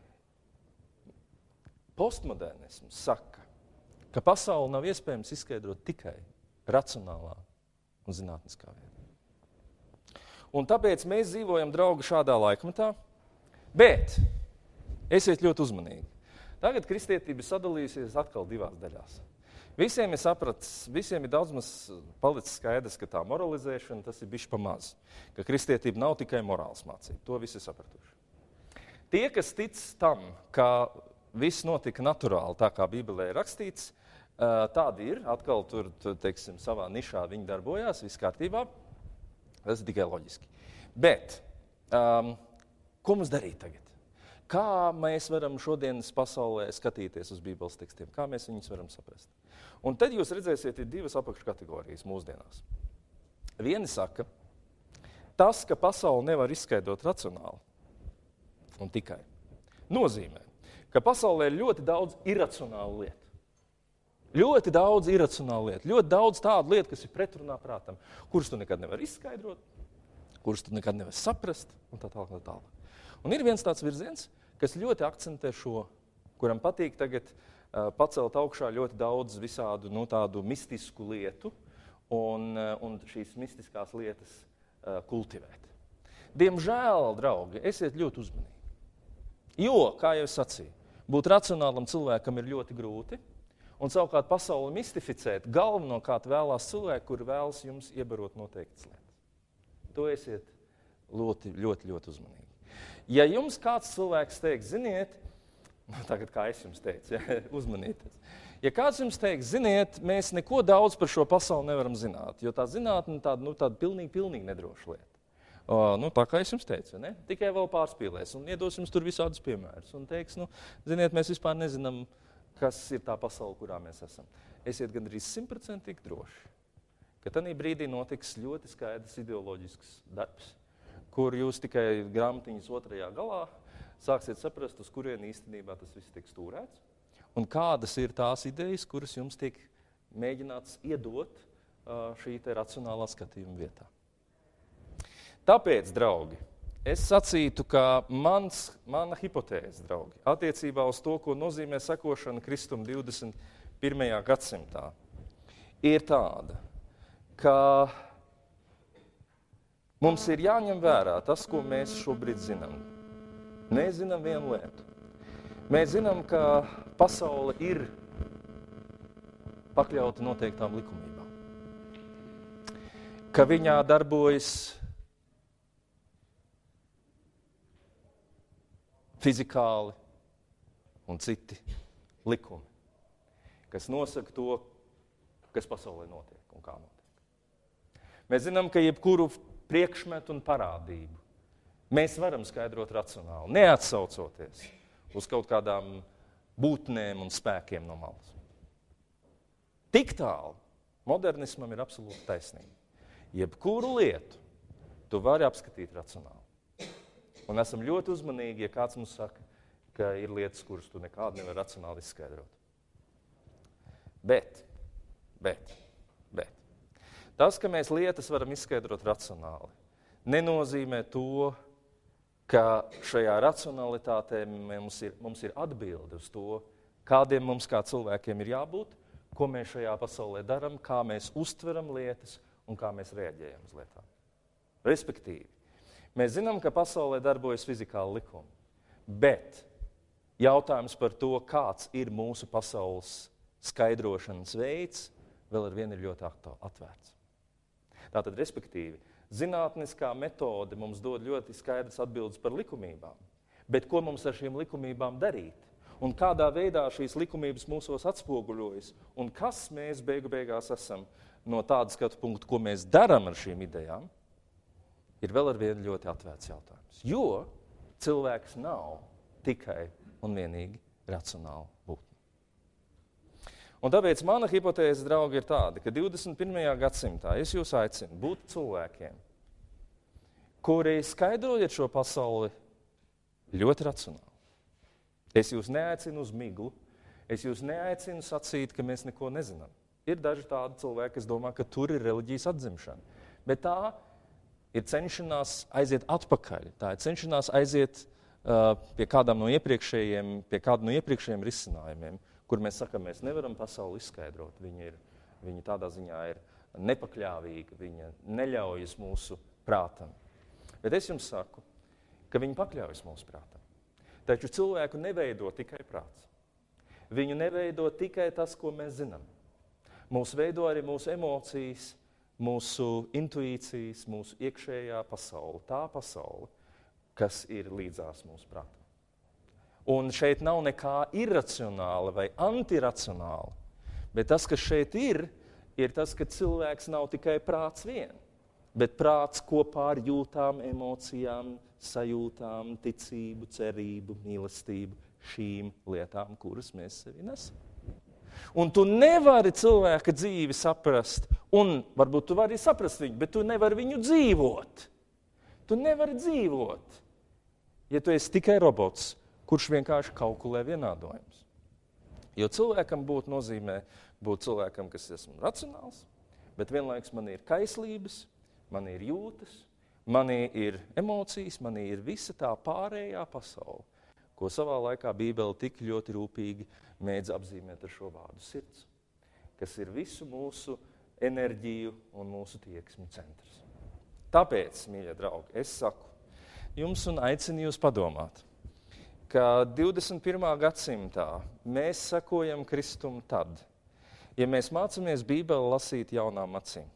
Postmodernisms saka, ka pasauli nav iespējams izskaidrot tikai racionālā un zinātniskā veidā. Un tāpēc mēs dzīvojam, draugi, šādā laikmetā, bet esiet ļoti uzmanīgi. Tagad kristietība sadalījusies atkal divās daļās. Visiem ir sapratis, visiem ir daudz maz palicis skaidrs, ka tā moralizēšana, tas ir bišķi pa maz. Ka kristietība nav tikai morāls mācība. To visi ir sapratuši. Tie, kas tic tam, ka viss notika naturāli, tā kā Bībelē ir rakstīts, tādi ir, atkal tur, teiksim, savā nišā viņi darbojās, viss kārtībā. Tas ir tikai loģiski. Bet, um, ko mums darīt tagad? Kā mēs varam šodienas pasaulē skatīties uz Bībeles tekstiem? Kā mēs viņus varam saprast? Un tad jūs redzēsiet, ir divas apakškategorijas mūsdienās. Vieni saka, tas, ka pasauli nevar izskaidrot racionāli, un tikai, nozīmē, ka pasaulē ir ļoti daudz iracionālu lietu. Ļoti daudz iracionālu lietu, ļoti daudz tādu lietu, kas ir pretrunā prātam, kuras tu nekad nevar izskaidrot, kuras tu nekad nevar saprast, un tā tālāk, tā tālāk. Un ir viens tāds virziens, kas ļoti akcentē šo, kuram patīk tagad uh, pacelt augšā ļoti daudz visādu nu, tādu mistisku lietu un, uh, un šīs mistiskās lietas uh, kultivēt. Diemžēl, draugi, esiet ļoti uzmanīgi. Jo, kā jau es sacīju, būt racionālam cilvēkam ir ļoti grūti, un savukārt pasauli mistificēt galvenokārt vēlās cilvēki, kuri vēlas jums iebarot noteiktas lietas. To esiet ļoti, ļoti, ļoti uzmanīgi. Ja jums kāds cilvēks teiks, ziniet, nu, tagad kā es jums teicu, ja, uzmanieties. Ja kāds jums teiks, ziniet, mēs neko daudz par šo pasauli nevaram zināt, jo tā zinātne tāda, nu, tāda pilnīgi, pilnīgi nedroša lieta. Uh, nu, tā kā es jums teicu, ne? Tikai vēl pārspīlēs un iedos jums tur visādus piemērus un teiks, nu, ziniet, mēs vispār nezinām, kas ir tā pasaule, kurā mēs esam. Esiet gandrīz simtprocentīgi droši, ka tanī brīdī notiks ļoti skaidrs ideoloģisks darbs, kur jūs tikai grāmatiņas otrajā galā sāksiet saprast, uz kurien īstenībā tas viss tiek stūrēts, un kādas ir tās idejas, kuras jums tiek mēģināts iedot uh, šī te racionālā skatījuma vietā. Tāpēc, draugi, es sacītu, ka mans, mana hipotēze, draugi, attiecībā uz to, ko nozīmē sekošana Kristum divdesmit pirmajā gadsimtā, ir tāda, ka mums ir jāņem vērā tas, ko mēs šobrīd zinām. Mēs zinām vienu lietu. Mēs zinām, ka pasaule ir pakļauta noteiktām likumībām. Ka viņā darbojas fizikāli un citi likumi, kas nosaka to, kas pasaulē notiek un kā notiek. Mēs zinām, ka jebkuru priekšmetu un parādību mēs varam skaidrot racionāli, neatsaucoties uz kaut kādām būtnēm un spēkiem no malas. Tik tālu modernismam ir absolūta taisnība. Jebkuru lietu tu vari apskatīt racionāli. Un esam ļoti uzmanīgi, ja kāds mums saka, ka ir lietas, kuras tu nekādu nevar racionāli izskaidrot. Bet, bet, bet, tas, ka mēs lietas varam izskaidrot racionāli, nenozīmē to, ka šajā racionalitātē mums ir, mums ir atbilde uz to, kādiem mums kā cilvēkiem ir jābūt, ko mēs šajā pasaulē daram, kā mēs uztveram lietas un kā mēs reaģējam uz lietām. Respektīvi, mēs zinām, ka pasaulē darbojas fizikāli likumi, bet jautājums par to, kāds ir mūsu pasaules skaidrošanas veids, vēl ar vienu ir ļoti atvērts. Tātad, respektīvi, zinātniskā metode mums dod ļoti skaidras atbildes par likumībām, bet ko mums ar šīm likumībām darīt? Un kādā veidā šīs likumības mūsos atspoguļojas? Un kas mēs beigu beigās esam no tāda skatu punkta, ko mēs darām ar šīm idejām, ir vēl ar vienu ļoti atvērts jautājums. Jo cilvēks nav tikai un vienīgi racionāli būtne. Un tāpēc mana hipotēze, draugi, ir tāda, ka divdesmit pirmajā gadsimtā es jūs aicinu būt cilvēkiem, kuri skaidrojat šo pasauli ļoti racionāli. Es jūs neaicinu uz miglu, es jūs neaicinu sacīt, ka mēs neko nezinām. Ir daži tādi cilvēki, kas domā, ka tur ir reliģijas atzimšana. Bet tā ir cenšanās aiziet atpakaļ. Tā ir cenšanās aiziet uh, pie kādām no iepriekšējiem, pie kāda no iepriekšējiem risinājumiem, kur mēs sakam, mēs nevaram pasauli izskaidrot. Viņa, ir, viņa tādā ziņā ir nepakļāvīga, viņa neļaujas mūsu prātam. Bet es jums saku, ka viņa pakļaujas mūsu prātam. Taču cilvēku neveido tikai prāts. Viņu neveido tikai tas, ko mēs zinām. Mūs veido arī mūsu emocijas, mūsu intuīcijas, mūsu iekšējā pasaule. Tā pasaule, kas ir līdzās mūsu prātam. Un šeit nav nekā irracionāla vai antiracionāla, bet tas, kas šeit ir, ir tas, ka cilvēks nav tikai prāts vien, bet prāts kopā ar jūtām, emocijām, sajūtām, ticību, cerību, mīlestību, šīm lietām, kuras mēs sevi nesam. Un tu nevari cilvēka dzīvi saprast, un varbūt tu vari saprast viņu, bet tu nevari viņu dzīvot. Tu nevari dzīvot, ja tu esi tikai robots, kurš vienkārši kalkulē vienādojums. Jo cilvēkam būt nozīmē būt cilvēkam, kas esmu racionāls, bet vienlaikus man ir kaislības, man ir jūtas, manī ir emocijas, manī ir visa tā pārējā pasaule, ko savā laikā Bībele tik ļoti rūpīgi mēdz apzīmēt ar šo vārdu sirds, kas ir visu mūsu enerģiju un mūsu tieksmi centrs. Tāpēc, mīļie draugi, es saku jums un aicinu jūs padomāt, ka divdesmit pirmā gadsimtā mēs sekojam Kristum tad, ja mēs mācāmies Bībeli lasīt jaunām acīm.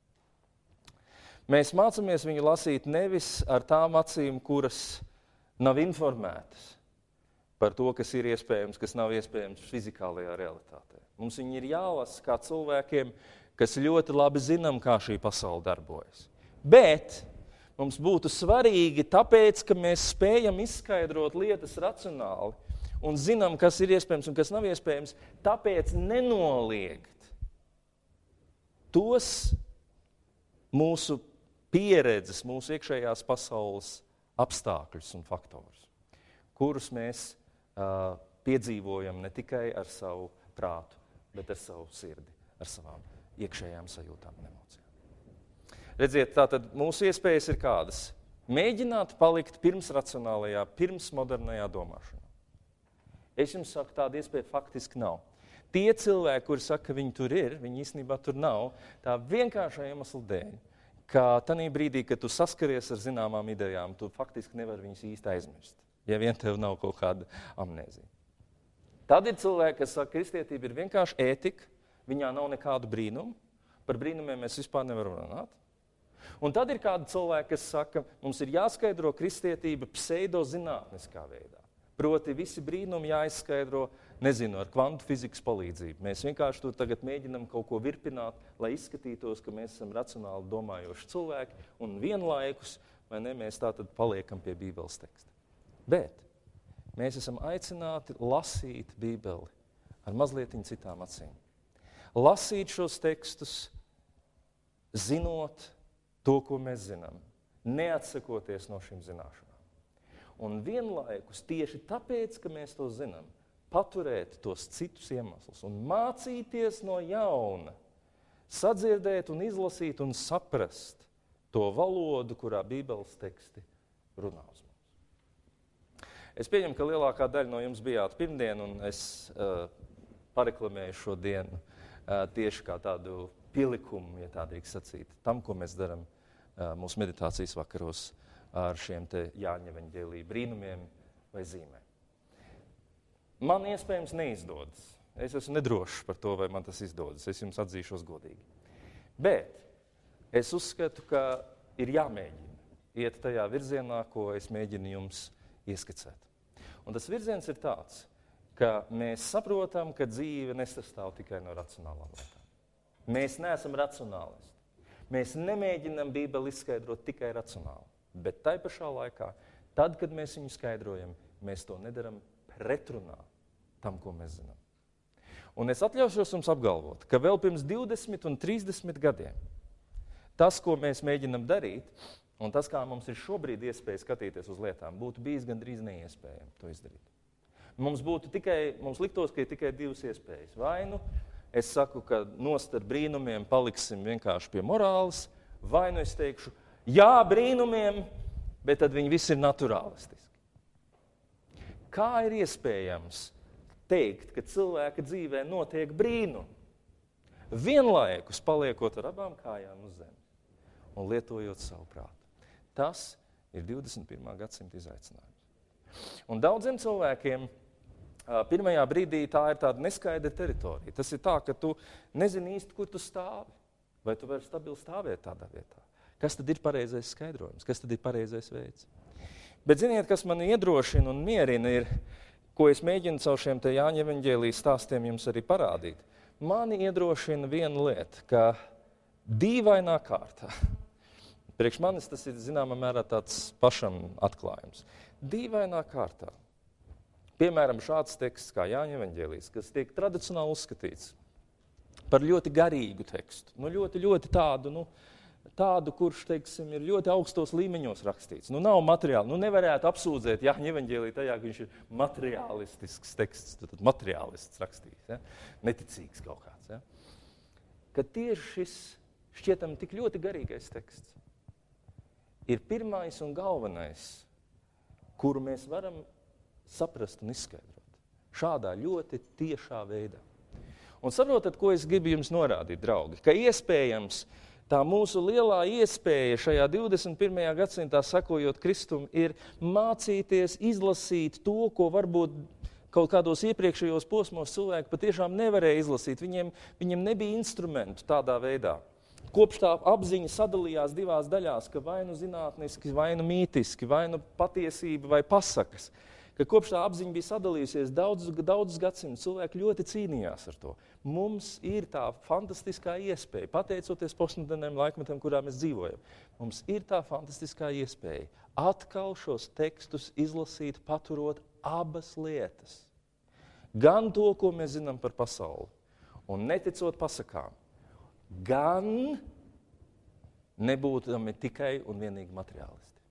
Mēs mācāmies viņu lasīt nevis ar tām acīm, kuras nav informētas par to, kas ir iespējams, kas nav iespējams fizikālajā realitātē. Mums viņi ir jālasa kā cilvēkiem, kas ļoti labi zinām, kā šī pasaule darbojas. Bet mums būtu svarīgi tāpēc, ka mēs spējam izskaidrot lietas racionāli un zinām, kas ir iespējams un kas nav iespējams, tāpēc nenoliegt tos mūsu pieredzes, mūsu iekšējās pasaules apstākļus un faktorus, kurus mēs uh, piedzīvojam ne tikai ar savu prātu, bet ar savu sirdi, ar savām iekšējām sajūtām un emocijām. Redziet, tātad mūsu iespējas ir kādas? Mēģināt palikt pirms racionālajā, pirms modernajā domāšanā. Es jums saku, tāda iespēja faktiski nav. Tie cilvēki, kuri saka, ka viņi tur ir, viņi īstenībā tur nav, tā vienkāršā iemesla dēļ, ka tanī brīdī, kad tu saskaries ar zināmām idejām, tu faktiski nevari viņus īsti aizmirst, ja vien tev nav kaut kāda amnēzija. Tad ir cilvēki, kas saka, kristietība ir vienkārši ētika, viņā nav nekādu brīnumu, par brīnumiem mēs vispār nevaram runāt. Un tad ir kādi cilvēki, kas saka, mums ir jāskaidro kristietība pseidozinātniskā veidā. Proti visi brīnumi jāizskaidro, nezinu, ar kvantu fizikas palīdzību. Mēs vienkārši tur tagad mēģinam kaut ko virpināt, lai izskatītos, ka mēs esam racionāli domājoši cilvēki, un vienlaikus, vai ne, mēs tātad paliekam pie Bībeles teksta. Bet mēs esam aicināti lasīt Bībeli ar mazliet citām acīm. Lasīt šos tekstus, zinot to, ko mēs zinām, neatsakoties no šīm zināšanām. Un vienlaikus tieši tāpēc, ka mēs to zinām, paturēt tos citus iemeslus un mācīties no jauna, sadzirdēt un izlasīt un saprast to valodu, kurā Bībeles teksti runā uz mums. Es pieņemu, ka lielākā daļa no jums bijāt pirmdien, un es uh, pareklamēju šo dienu uh, tieši kā tādu pielikumu, ja tā drīkst sacīt, tam, ko mēs darām uh, mūsu meditācijas vakaros ar šiem te Jāņa evaņģēlija brīnumiem vai zīmēm. Man iespējams neizdodas. Es esmu nedrošs par to, vai man tas izdodas. Es jums atzīšos godīgi. Bet es uzskatu, ka ir jāmēģina iet tajā virzienā, ko es mēģinu jums ieskicēt. Un tas virziens ir tāds, ka mēs saprotam, ka dzīve nesastāv tikai no racionālām lietām. Mēs neesam racionālisti. Mēs nemēģinam Bībeli izskaidrot tikai racionāli. Bet tai pašā laikā, tad, kad mēs viņu skaidrojam, mēs to nedaram pretrunā tam, ko mēs zinām. Un es atļaušos jums apgalvot, ka vēl pirms divdesmit un trīsdesmit gadiem tas, ko mēs mēģinam darīt, un tas, kā mums ir šobrīd iespēja skatīties uz lietām, būtu bijis gandrīz neiespējami to izdarīt. Mums būtu tikai, mums liktos, ka ir tikai divas iespējas. Vai nu es saku, ka nost ar brīnumiem paliksim vienkārši pie morāles, vai nu es teikšu, jā, brīnumiem, bet tad viņi visi ir naturālistiski. Kā ir iespējams teikt, ka cilvēka dzīvē notiek brīnumi, vienlaikus paliekot ar abām kājām uz zemes un lietojot savu prātu? Tas ir divdesmit pirmā gadsimta izaicinājums. Un daudziem cilvēkiem pirmajā brīdī tā ir tāda neskaidra teritorija. Tas ir tā, ka tu nezini īsti, kur tu stāvi, vai tu vari stabili stāvēt tādā vietā. Kas tad ir pareizais skaidrojums? Kas tad ir pareizais veids? Bet ziniet, kas mani iedrošina un mierina ir, ko es mēģinu caur šiem te Jāņa evaņģēlija stāstiem jums arī parādīt. Mani iedrošina viena lieta, ka dīvainā kārtā, priekš manis tas ir zināmā mērā tāds pašam atklājums, dīvainā kārtā, piemēram, šāds teksts kā Jāņa evaņģēlijs, kas tiek tradicionāli uzskatīts par ļoti garīgu tekstu, nu ļoti, ļoti tādu, nu, tādu, kurš, teiksim, ir ļoti augstos līmeņos rakstīts. Nu, nav materiāli. Nu, nevarētu apsūdzēt Jāņa evaņģēlija tajā, ka viņš ir materiālistisks teksts, tad materiālists rakstījis, ja? Neticīgs kaut kāds. Ja? Ka tieši šis šķietam tik ļoti garīgais teksts ir pirmais un galvenais, kuru mēs varam saprast un izskaidrot. Šādā ļoti tiešā veidā. Un saprotat, ko es gribu jums norādīt, draugi, ka iespējams tā mūsu lielā iespēja šajā divdesmit pirmajā gadsimtā, sakojot Kristum, ir mācīties izlasīt to, ko varbūt kaut kādos iepriekšējos posmos cilvēki patiešām nevarēja izlasīt. Viņiem, viņiem nebija instrumentu tādā veidā. Kopš tā apziņa sadalījās divās daļās, ka vai nu zinātniski, vai nu mītiski, vai nu patiesība, vai pasakas. Ka kopš tā apziņa bija sadalījusies daudzus daudz gadsimtus, cilvēki ļoti cīnījās ar to. Mums ir tā fantastiskā iespēja, pateicoties postmoderniem laikmetam, kurā mēs dzīvojam, mums ir tā fantastiskā iespēja atkal šos tekstus izlasīt, paturot abas lietas. Gan to, ko mēs zinām par pasauli, un neticot pasakām, gan nebūtami tikai un vienīgi materiālisti.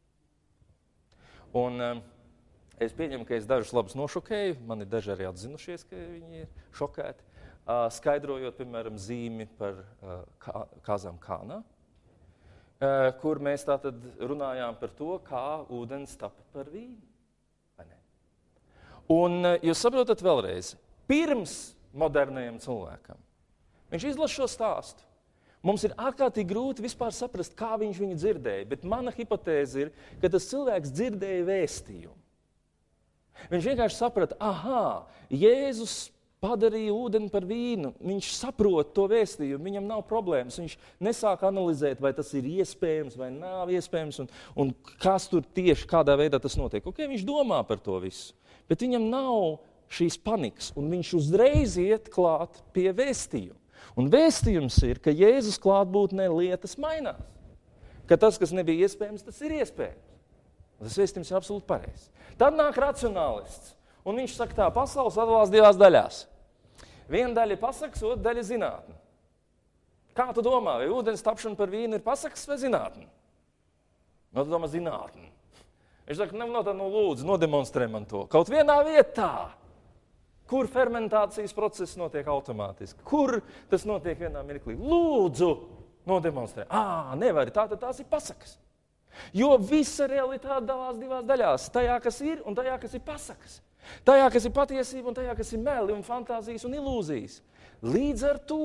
Un um, es pieņemu, ka es dažus labus nošokēju, man ir daži arī atzinušies, ka viņi ir šokēti, uh, skaidrojot, piemēram, zīmi par uh, kā, kāzām Kānā, uh, kur mēs tātad runājām par to, kā ūdens tapa par vīnu. Vai ne? Un uh, jūs saprotat vēlreiz, pirms modernajam cilvēkam, viņš izlasa šo stāstu. Mums ir ārkārtīgi grūti vispār saprast, kā viņš viņu dzirdēja, bet mana hipotēze ir, ka tas cilvēks dzirdēja vēstījumu. Viņš vienkārši saprata, aha, Jēzus padarīja ūdeni par vīnu, viņš saprot to vēstījumu, viņam nav problēmas, viņš nesāk analizēt, vai tas ir iespējams vai nav iespējams, un, un kas tur tieši, kādā veidā tas notiek. Ok, viņš domā par to visu, bet viņam nav šīs panikas, un viņš uzreiz iet klāt pie vēstījuma. Un vēstījums ir, ka Jēzus klātbūtnē lietas mainās. Ka tas, kas nebija iespējams, tas ir iespējams. Tas vēstījums ir absolūti pareizs. Tad nāk racionālists, un viņš saka tā, pasaule sadalās divās daļās. Viena daļa ir pasakas, otra daļa ir zinātne. Kā tu domā, vai ūdens tapšana par vīnu ir pasakas vai zinātne? No tu domā zinātne. Viņš saka, no tā, no lūdzu, nodemonstrē man to. Kaut vienā vietā, kur fermentācijas process notiek automātiski, kur tas notiek vienā mirklī. Lūdzu, nodemonstrē. Ā, nevari, tā tad tās ir pasakas. Jo visa realitāte dalās divās daļās. Tajā, kas ir, un tajā, kas ir pasakas. Tajā, kas ir patiesība, un tajā, kas ir meli, un fantāzijas, un ilūzijas. Līdz ar to,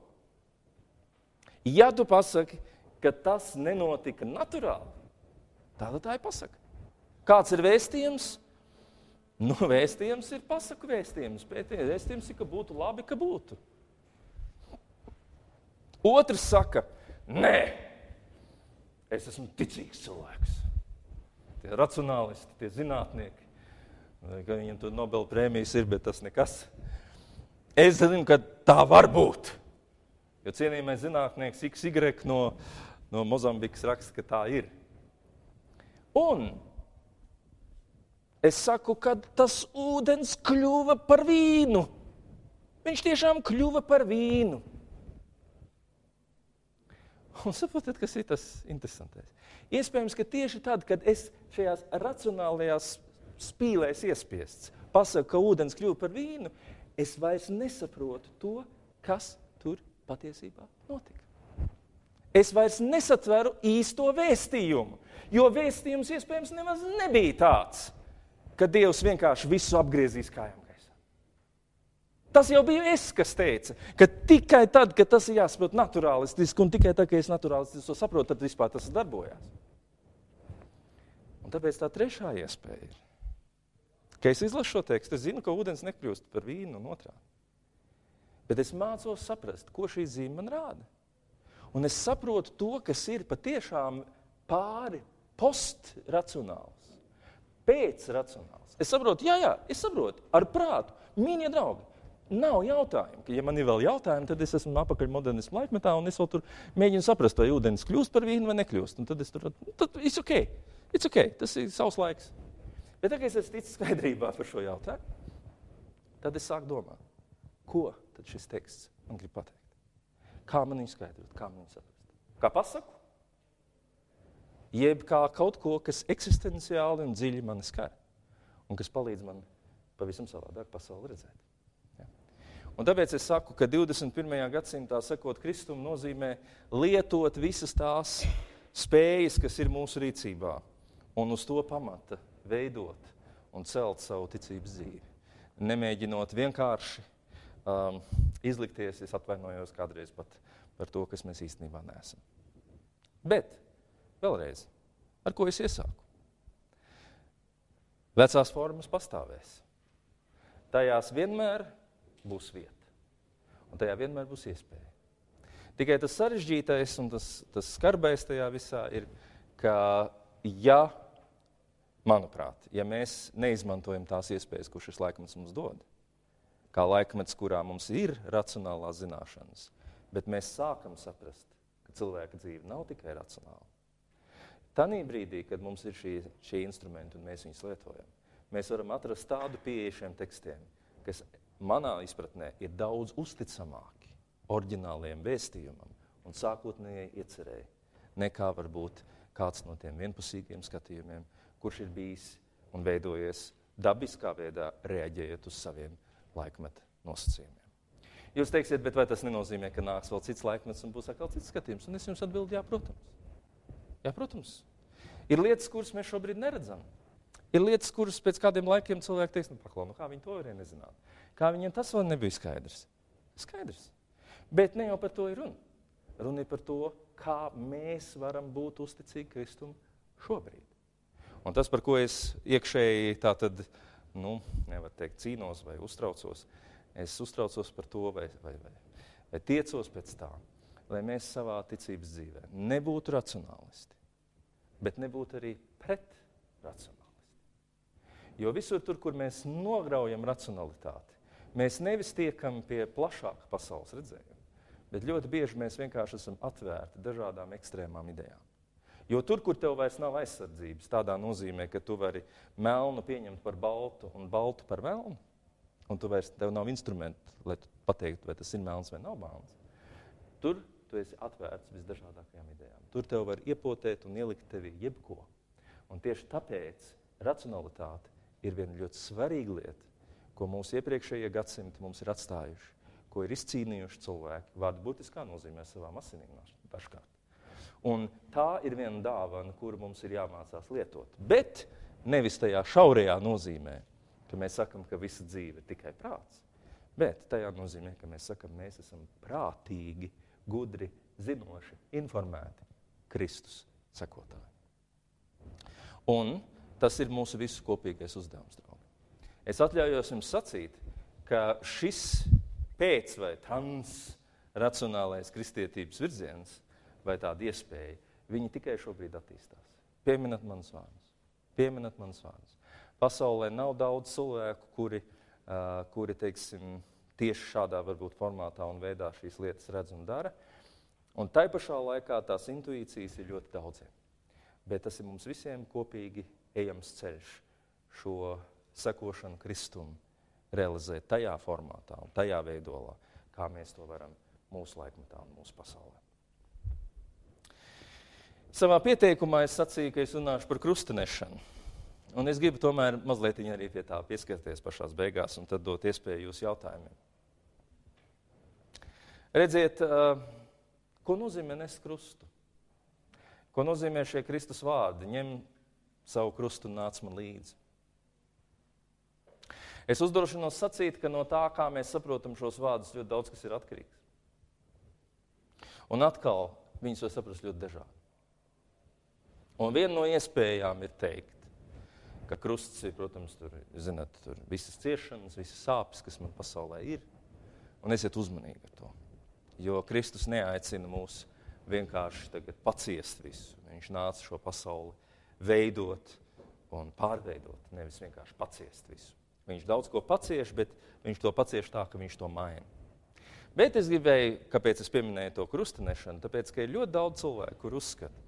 ja tu pasaki, ka tas nenotika naturāli, tāda tā ir pasaka. Kāds ir vēstījums? Nu, vēstījums ir pasaku vēstījums. Vēstījums ir, ka būtu labi, ka būtu. Otrs saka, nē, es esmu ticīgs cilvēks. Tie racionālisti, tie zinātnieki, ka viņam tur Nobela prēmijas ir, bet tas nekas. Es zinu, ka tā var būt. Jo cienījamais zinātnieks X Y no, no Mozambikas raksta, ka tā ir. Un es saku, ka tas ūdens kļuva par vīnu. Viņš tiešām kļuva par vīnu. Un saprotat, kas ir tas interesantais? Iespējams, ka tieši tad, kad es šajās racionālajās spīlēs iespiests, pasaku, ka ūdens kļuva par vīnu, es vairs nesaprotu to, kas tur patiesībā notika. Es vairs nesatveru īsto vēstījumu, jo vēstījums iespējams nemaz nebija tāds, ka Dievs vienkārši visu apgriezīs kājām gaisā. Tas jau bija es, kas teica, ka tikai tad, kad tas ir jāsaprot naturālistiski, un tikai tad, kad es naturālistiski to saprotu, tad vispār tas darbojās. Un tāpēc tā trešā iespēja ir, ka es izlasu šo tekstu, es zinu, ka ūdens nekļūst par vīnu un otrādi. Bet es mācos saprast, ko šī zīme man rāda. Un es saprotu to, kas ir patiešām pāri postracionāls, pēcracionāls. Es saprotu, jā, jā, es saprotu, ar prātu, mīļie draugi, nav jautājumu. Ja man ir vēl jautājumi, tad es esmu apakaļ modernismu laikmetā, un es vēl tur mēģinu saprast, vai ūdens kļūst par vīnu vai nekļūst. Un tad es tur, tad it's ok, it's ok, tas ir savs laiks. Bet tagad es esmu ticis skaidrībā par šo jautājumu, tad es sāku domāt, ko tad šis teksts man grib pateikt? Kā man viņu skaidrot, kā man viņu saprast? Kā pasaku? Jeb kā kaut ko, kas eksistenciāli un dziļi mani skar, un kas palīdz man pavisam savādāk pasauli redzēt. Ja. Un tāpēc es saku, ka divdesmit pirmajā gadsimtā sekot Kristum nozīmē lietot visas tās spējas, kas ir mūsu rīcībā, un uz to pamata veidot un celt savu ticības dzīvi. Nemēģinot vienkārši um, izlikties, es atvainojos kādreiz pat par to, kas mēs īstenībā neesam. Bet, vēlreiz, ar ko es iesāku? Vecās formas pastāvēs. Tajās vienmēr būs vieta. Un tajā vienmēr būs iespēja. Tikai tas sarežģītais un tas, tas skarbais tajā visā ir, ka ja manuprāt, ja mēs neizmantojam tās iespējas, ko šis laikmets mums dod, kā laikmets, kurā mums ir racionālās zināšanas, bet mēs sākam saprast, ka cilvēka dzīve nav tikai racionāla. Tanī brīdī, kad mums ir šie, šie instrumenti un mēs viņus lietojam, mēs varam atrast tādu pieeju šiem tekstiem, kas manā izpratnē ir daudz uzticamāki oriģinālajiem vēstījumam un sākotnējai iecerēji, nekā varbūt kāds no tiem vienpusīgiem skatījumiem, kurš ir bijis un veidojies dabiskā veidā, reaģējot uz saviem laikmeta nosacījumiem. Jūs teiksiet, bet vai tas nenozīmē, ka nāks vēl cits laikmets un būs atkal cits skatījums? Un es jums atbildu, jā, protams. Jā, protams. Ir lietas, kuras mēs šobrīd neredzam. Ir lietas, kuras pēc kādiem laikiem cilvēki teiks, nu paklau, nu kā viņi to varēja nezināt? Kā viņiem tas vēl nebija skaidrs? Skaidrs. Bet ne jau par to ir runa. Runa ir par to, kā mēs varam būt uzticīgi Kristum šobrīd. Un tas, par ko es iekšēji tā tad, nu, nevar teikt cīnos vai uztraucos, es uztraucos par to vai, vai, vai, vai tiecos pēc tā, lai mēs savā ticības dzīvē nebūtu racionālisti, bet nebūtu arī pret racionālisti. Jo visur tur, kur mēs nograujam racionalitāti, mēs nevis tiekam pie plašāka pasaules redzējuma, bet ļoti bieži mēs vienkārši esam atvērti dažādām ekstrēmām idejām. Jo tur, kur tev vairs nav aizsardzības, tādā nozīmē, ka tu vari melnu pieņemt par baltu un baltu par melnu, un tu vairs, tev nav instrumentu, lai tu pateiktu, vai tas ir melns vai nav melns. Tur tu esi atvērts visdažādākajām idejām. Tur tev var iepotēt un ielikt tevī jebko. Un tieši tāpēc racionalitāte ir viena ļoti svarīga lieta, ko mūsu iepriekšējie gadsimti mums ir atstājuši, ko ir izcīnījuši cilvēki, vārdu burtiskā nozīmē savām asinīm dažkārt. Un tā ir viena dāvana, kuru mums ir jāmācās lietot. Bet nevis tajā šaurajā nozīmē, ka mēs sakam, ka visa dzīve ir tikai prāts, bet tajā nozīmē, ka mēs sakam, mēs esam prātīgi, gudri, zinoši, informēti Kristus sekotāji. Un tas ir mūsu visu kopīgais uzdevums, draugi. Es atļaujos jums sacīt, ka šis pēc vai transracionālais kristietības virziens vai tāda iespēja, viņi tikai šobrīd attīstās. Pieminat manas vārdus. Pieminat manas vārdus. Pasaulē nav daudz cilvēku, kuri, uh, kuri teiksim, tieši šādā varbūt formātā un veidā šīs lietas redz un dara. Un tai pašā laikā tās intuīcijas ir ļoti daudziem. Bet tas ir mums visiem kopīgi ejams ceļš šo sekošanu Kristumu realizēt tajā formātā un tajā veidolā, kā mēs to varam mūsu laikmetā un mūsu pasaulē. Savā pieteikumā es sacīju, ka es runāšu par krustanešanu. Un es gribu tomēr mazliet arī pie tā pieskarties pašās beigās un tad dot iespēju jūsu jautājumiem. Redziet, ko nozīmē nest krustu? Ko nozīmē šie Kristus vārdi? Ņem savu krustu un nāc man līdzi. Es uzdrošinos sacīt, ka no tā, kā mēs saprotam šos vārdus, ļoti daudz kas ir atkarīgs. Un atkal viņus var saprast ļoti dažādi. Un viena no iespējām ir teikt, ka krusts ir, protams, tur, zināt, tur visas ciešanas, visas sāpes, kas man pasaulē ir, un esiet uzmanīgi ar to. Jo Kristus neaicina mūs vienkārši tagad paciest visu. Viņš nāca šo pasauli veidot un pārveidot, nevis vienkārši paciest visu. Viņš daudz ko pacieš, bet viņš to pacieš tā, ka viņš to maina. Bet es gribēju, kāpēc es pieminēju to krustanešanu, tāpēc, ka ir ļoti daudz cilvēku, kur uzskata,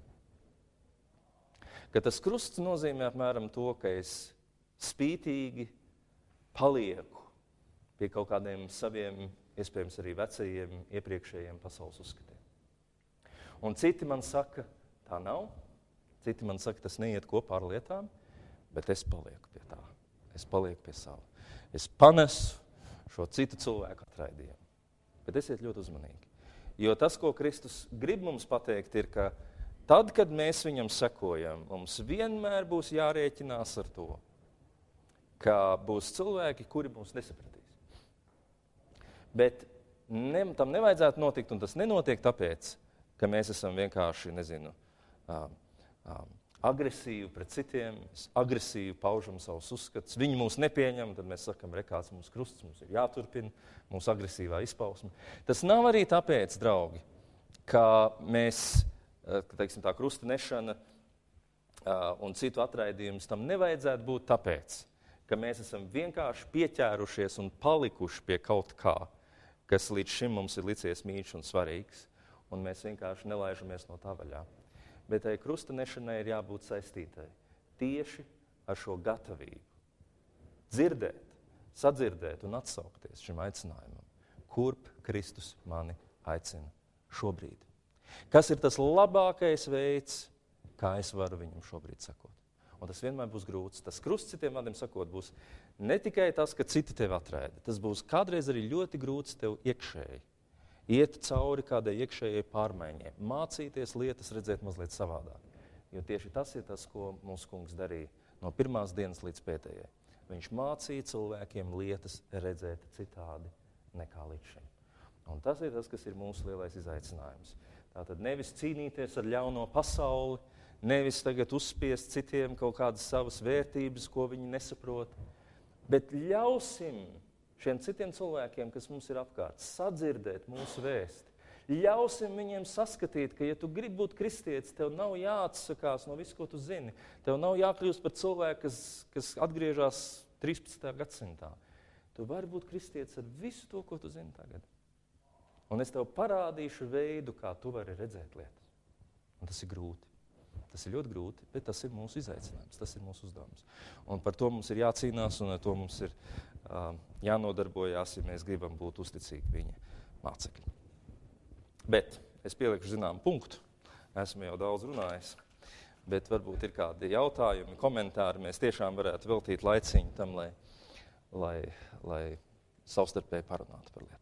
ka tas krusts nozīmē apmēram to, ka es spītīgi palieku pie kaut kādiem saviem, iespējams arī vecajiem, iepriekšējiem pasaules uzskatiem. Un citi man saka, tā nav, citi man saka, tas neiet kopā ar lietām, bet es palieku pie tā, es palieku pie sava. Es panesu šo citu cilvēku atraidījumu, bet esiet ļoti uzmanīgi. Jo tas, ko Kristus grib mums pateikt, ir, ka tad, kad mēs viņam sekojam, mums vienmēr būs jārēķinās ar to, ka būs cilvēki, kuri mūs nesapratīs. Bet ne, tam nevajadzētu notikt, un tas nenotiek tāpēc, ka mēs esam vienkārši, nezinu, uh, uh, agresīvi pret citiem, agresīvi paužam savus uzskatus. Viņi mūs nepieņem, tad mēs sakam, re, kāds mums krusts, mums ir jāturpina, mūsu agresīvā izpausme. Tas nav arī tāpēc, draugi, ka mēs teiksim, tā krusta nešana uh, un citu atraidījumus tam nevajadzētu būt tāpēc, ka mēs esam vienkārši pieķērušies un palikuši pie kaut kā, kas līdz šim mums ir licies mīļš un svarīgs, un mēs vienkārši nelaižamies no tā vaļā. Bet tai krusta nešanai ir jābūt saistītai tieši ar šo gatavību. Dzirdēt, sadzirdēt un atsaukties šim aicinājumam, kurp Kristus mani aicina šobrīd. Kas ir tas labākais veids, kā es varu viņam šobrīd sakot. Un tas vienmēr būs grūts. Tas krusts, citiem vārdiem sakot, būs ne tikai tas, ka citi tevi atraida. Tas būs kādreiz arī ļoti grūts tev iekšēji. Iet cauri kādai iekšējai pārmaiņai. Mācīties lietas redzēt mazliet savādāk. Jo tieši tas ir tas, ko mūsu kungs darīja no pirmās dienas līdz pēdējai. Viņš mācīja cilvēkiem lietas redzēt citādi nekā līdz šim. Un tas ir tas, kas ir mūsu lielais izaicinājums. Tātad nevis cīnīties ar ļauno pasauli, nevis tagad uzspiest citiem kaut kādas savas vērtības, ko viņi nesaprot, bet ļausim šiem citiem cilvēkiem, kas mums ir apkārt, sadzirdēt mūsu vēsti. Ļausim viņiem saskatīt, ka, ja tu gribi būt kristietis, tev nav jāatsakās no visu, ko tu zini. Tev nav jākļūst par cilvēku, kas, kas atgriežas trīspadsmitajā gadsimtā. Tu vari būt kristietis ar visu to, ko tu zini tagad. Un es tev parādīšu veidu, kā tu vari redzēt lietas. Un tas ir grūti. Tas ir ļoti grūti, bet tas ir mūsu izaicinājums, tas ir mūsu uzdevums. Un par to mums ir jācīnās, un ar to mums ir uh, jānodarbojās, ja mēs gribam būt uzticīgi viņa mācekļi. Bet es pielikšu zinām punktu, esmu jau daudz runājis, bet varbūt ir kādi jautājumi, komentāri, mēs tiešām varētu veltīt laiciņu tam, lai, lai, lai savstarpēji parunātu par lietām.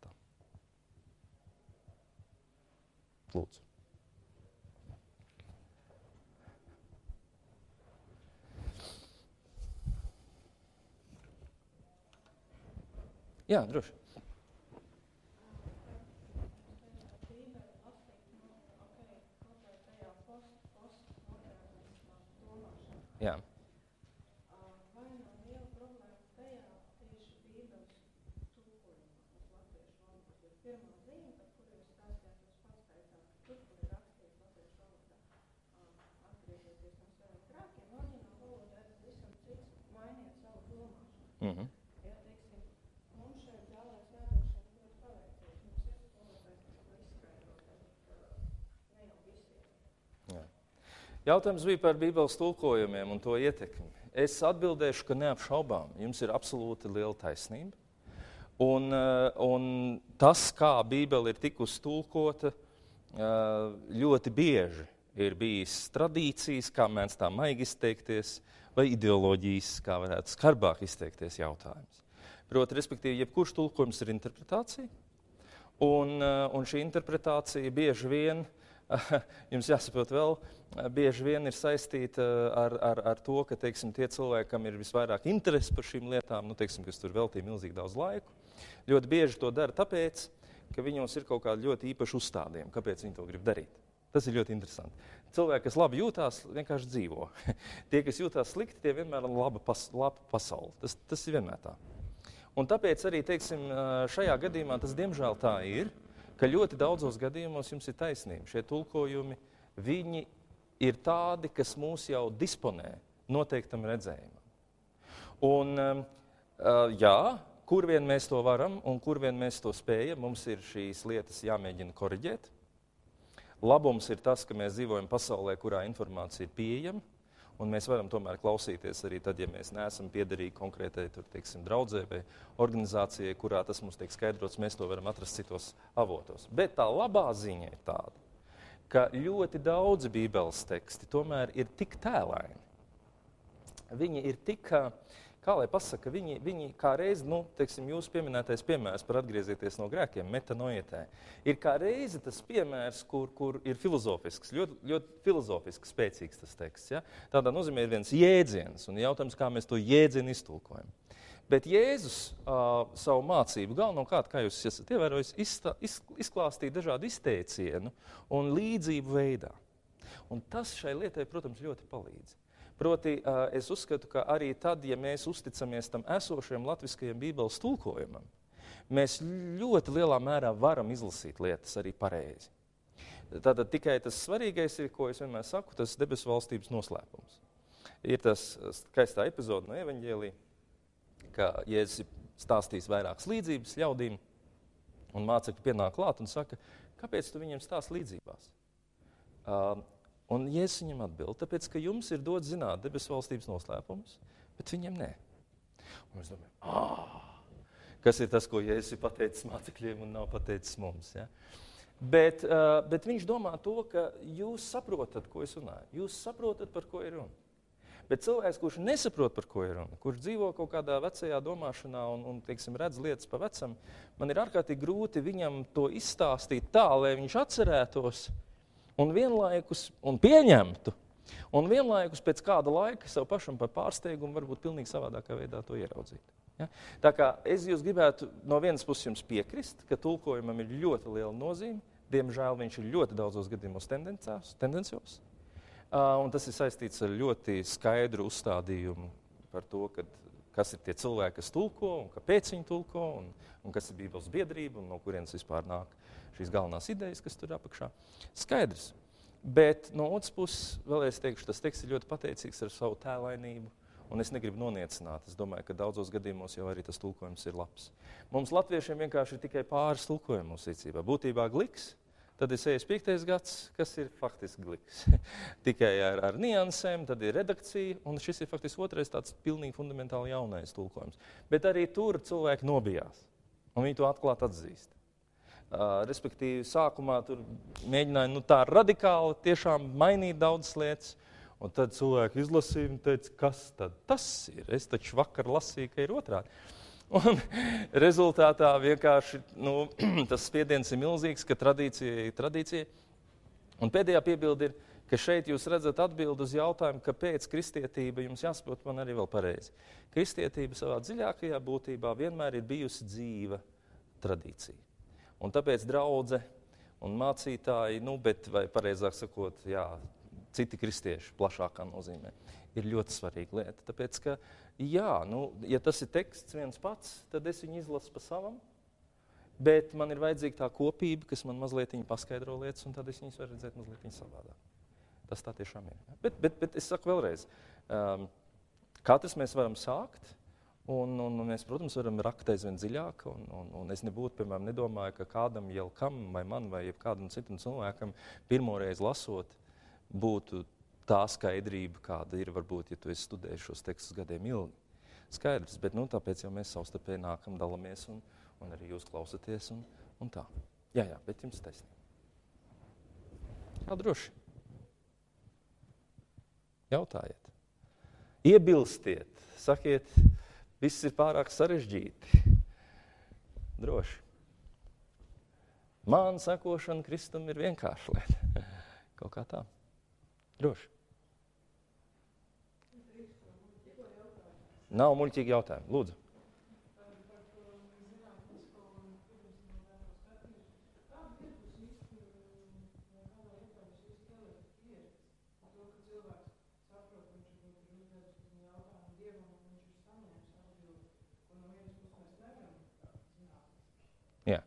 Lūdzu. Jā, droši. Jā. Vai nav liela problēma tajā tieši Bībeles tulkojumā uz latviešu valodu? Jo pirmā zīme, par kuru jūs stāstījāt, jūs pats teicāt, ka tur, kur ir rakstīts latviešu valodā, atgriezieties no saviem grēkiem, oriģināla valodā ir visam cits, mainiet savu domāšanu. Mm-hmm. Ja, teiksim, mums šeit zālēs jādošana ļoti paveicies, mums ir skolotājs, kas to izskaidro, ka ne jau visiem. Jā. Jautājums bija par Bībeles tulkojumiem un to ietekmi. Es atbildēšu, ka neapšaubām, jums ir absolūti liela taisnība. Un, un tas, kā Bībele ir tikusi tulkota, ļoti bieži ir bijis tradīcijas, kā mēdz tā maigi izteikties, vai ideoloģijas, kā varētu skarbāk izteikties jautājums. Proti, respektīvi, jebkurš tulkojums ir interpretācija, un, un šī interpretācija bieži vien, jums jāsaprot vēl, bieži vien ir saistīta ar, ar, ar to, ka, teiksim, tie cilvēki, kam ir visvairāk interesi par šīm lietām, nu, teiksim, kas tur veltīja milzīgi daudz laiku, ļoti bieži to dara tāpēc, ka viņos ir kaut kādi ļoti īpaši uzstādījumi, kāpēc viņi to grib darīt. Tas ir ļoti interesanti. Cilvēki, kas labi jūtās, vienkārši dzīvo. Tie, kas jūtās slikti, tie vienmēr ir laba, pas, laba pasaule. Tas, tas ir vienmēr tā. Un tāpēc arī, teiksim, šajā gadījumā tas diemžēl tā ir, ka ļoti daudzos gadījumos jums ir taisnība. Šie tulkojumi, viņi ir tādi, kas mūs jau disponē noteiktam redzējumam. Un, jā, kur vien mēs to varam un kur vien mēs to spējam, mums ir šīs lietas jāmēģina koriģēt. Labums ir tas, ka mēs dzīvojam pasaulē, kurā informācija ir pieejama, un mēs varam tomēr klausīties arī tad, ja mēs neesam piederīgi konkrētai, tur, teiksim, draudzē vai organizācijai, kurā tas mums tiek skaidrots, mēs to varam atrast citos avotos. Bet tā labā ziņa ir tāda, ka ļoti daudzi Bībeles teksti tomēr ir tik tēlaini. Viņi ir tik, kā lai pasaka, viņi, viņi kā reizi, nu, teiksim, jūs pieminētais piemērs par atgriezieties no grēkiem, metanoietē, ir kā reizi tas piemērs, kur, kur ir filozofisks, ļoti, ļoti filozofisks, spēcīgs tas teksts. Ja? Tādā nozīmē ir viens jēdziens, un jautājums, kā mēs to jēdzienu iztulkojam. Bet Jēzus uh, savu mācību galvenokārt, kā jūs esat ievērojis, izstā, iz, izklāstīja dažādu izteicienu un līdzību veidā. Un tas šai lietai, protams, ļoti palīdz. Proti, uh, es uzskatu, ka arī tad, ja mēs uzticamies tam esošajam latviskajam Bībeles tulkojumam, mēs ļoti lielā mērā varam izlasīt lietas arī pareizi. Tātad tikai tas svarīgais ir, ko es vienmēr saku, tas debesu valstības noslēpums. Ir tas skaistā epizode no evaņģēlija, ka Jēzus stāstīs vairākas līdzības ļaudīm, un mācekļi pienāk klāt un saka, kāpēc tu viņiem stāst līdzībās? Uh, un Jēzus viņam atbild, tāpēc, ka jums ir dot zināt debesu valstības noslēpums, bet viņiem nē. Un mēs domājam, āh, kas ir tas, ko Jēzus ir pateicis mācekļiem un nav pateicis mums, ja? Bet, uh, bet viņš domā to, ka jūs saprotat, ko es runāju. Jūs saprotat, par ko ir runa. Bet cilvēks, kurš nesaprot, par ko ir runa, kurš dzīvo kaut kādā vecajā domāšanā un, un teiksim, redz lietas pa vecam, man ir ārkārtīgi grūti viņam to izstāstīt tā, lai viņš atcerētos un vienlaikus un pieņemtu, un vienlaikus pēc kāda laika sev pašam par pārsteigumu varbūt pilnīgi savādākā veidā to ieraudzīt. Ja? Tā kā es jūs gribētu no vienas puses jums piekrist, ka tulkojumam ir ļoti liela nozīme, diemžēl viņš ir ļoti daudzos gadījumos tendencios. Uh, un tas ir saistīts ar ļoti skaidru uzstādījumu par to, ka kas ir tie cilvēki, kas tulko, un kāpēc viņi tulko, un, un kas ir Bībeles biedrība, un no kurienes vispār nāk šīs galvenās idejas, kas tur apakšā. Skaidrs. Bet no otras puses, vēlreiz teikšu, tas teksts ir ļoti pateicīgs ar savu tēlainību, un es negribu noniecināt. Es domāju, ka daudzos gadījumos jau arī tas tulkojums ir labs. Mums latviešiem vienkārši ir tikai pāris tulkojumu mūsu rīcībā. Būtībā gliks, tad ir sešdesmit piektais gads, kas ir faktiski gliks. Tikai ar, ar niansēm, tad ir redakcija, un šis ir faktiski otrais tāds pilnīgi fundamentāli jaunais tulkojums. Bet arī tur cilvēki nobijās, un viņi to atklāt atzīst. Uh, respektīvi, sākumā tur mēģināja nu, tā radikāli tiešām mainīt daudzas lietas, un tad cilvēki izlasīja un teica, kas tad tas ir? Es taču vakar lasīju, ka ir otrādi. Un rezultātā vienkārši nu, tas spiediens ir milzīgs, ka tradīcija ir tradīcija. Un pēdējā piebilde ir, ka šeit jūs redzat atbildi uz jautājumu, kāpēc kristietība jums jāsaprot man arī vēl pareizi. Kristietība savā dziļākajā būtībā vienmēr ir bijusi dzīva tradīcija. Un tāpēc draudze un mācītāji, nu, bet vai pareizāk sakot, jā, citi kristieši plašākā nozīmē, ir ļoti svarīga lieta. Tāpēc, ka, jā, nu, ja tas ir teksts viens pats, tad es viņu izlasu pa savam, bet man ir vajadzīga tā kopība, kas man mazliet paskaidro lietas, un tad es viņus varu redzēt mazliet savādāk. Tas tā tiešām ir. Bet, bet, bet es saku vēlreiz, um, katrs mēs varam sākt, un, un, un mēs, protams, varam rakt aizvien dziļāk, un, un, un es nebūtu, piemēram, nedomāju, ka kādam jau kam, vai man, vai kādam citam cilvēkam pirmoreiz lasot, būtu tā skaidrība, kāda ir, varbūt, ja tu esi studējis šos tekstus gadiem ilgi. Skaidrs, bet nu, tāpēc jau mēs savstarpēji nākam, dalamies, un, un arī jūs klausaties, un, un tā. Jā, jā, bet jums taisnība. Jā, droši. Jautājiet. Iebilstiet. Sakiet, viss ir pārāk sarežģīti. Droši. Man sekošana Kristum ir vienkārša lieta. Kaut kā tā. Droši. Nav muļķīgi jautājumi. Lūdzu. Jā.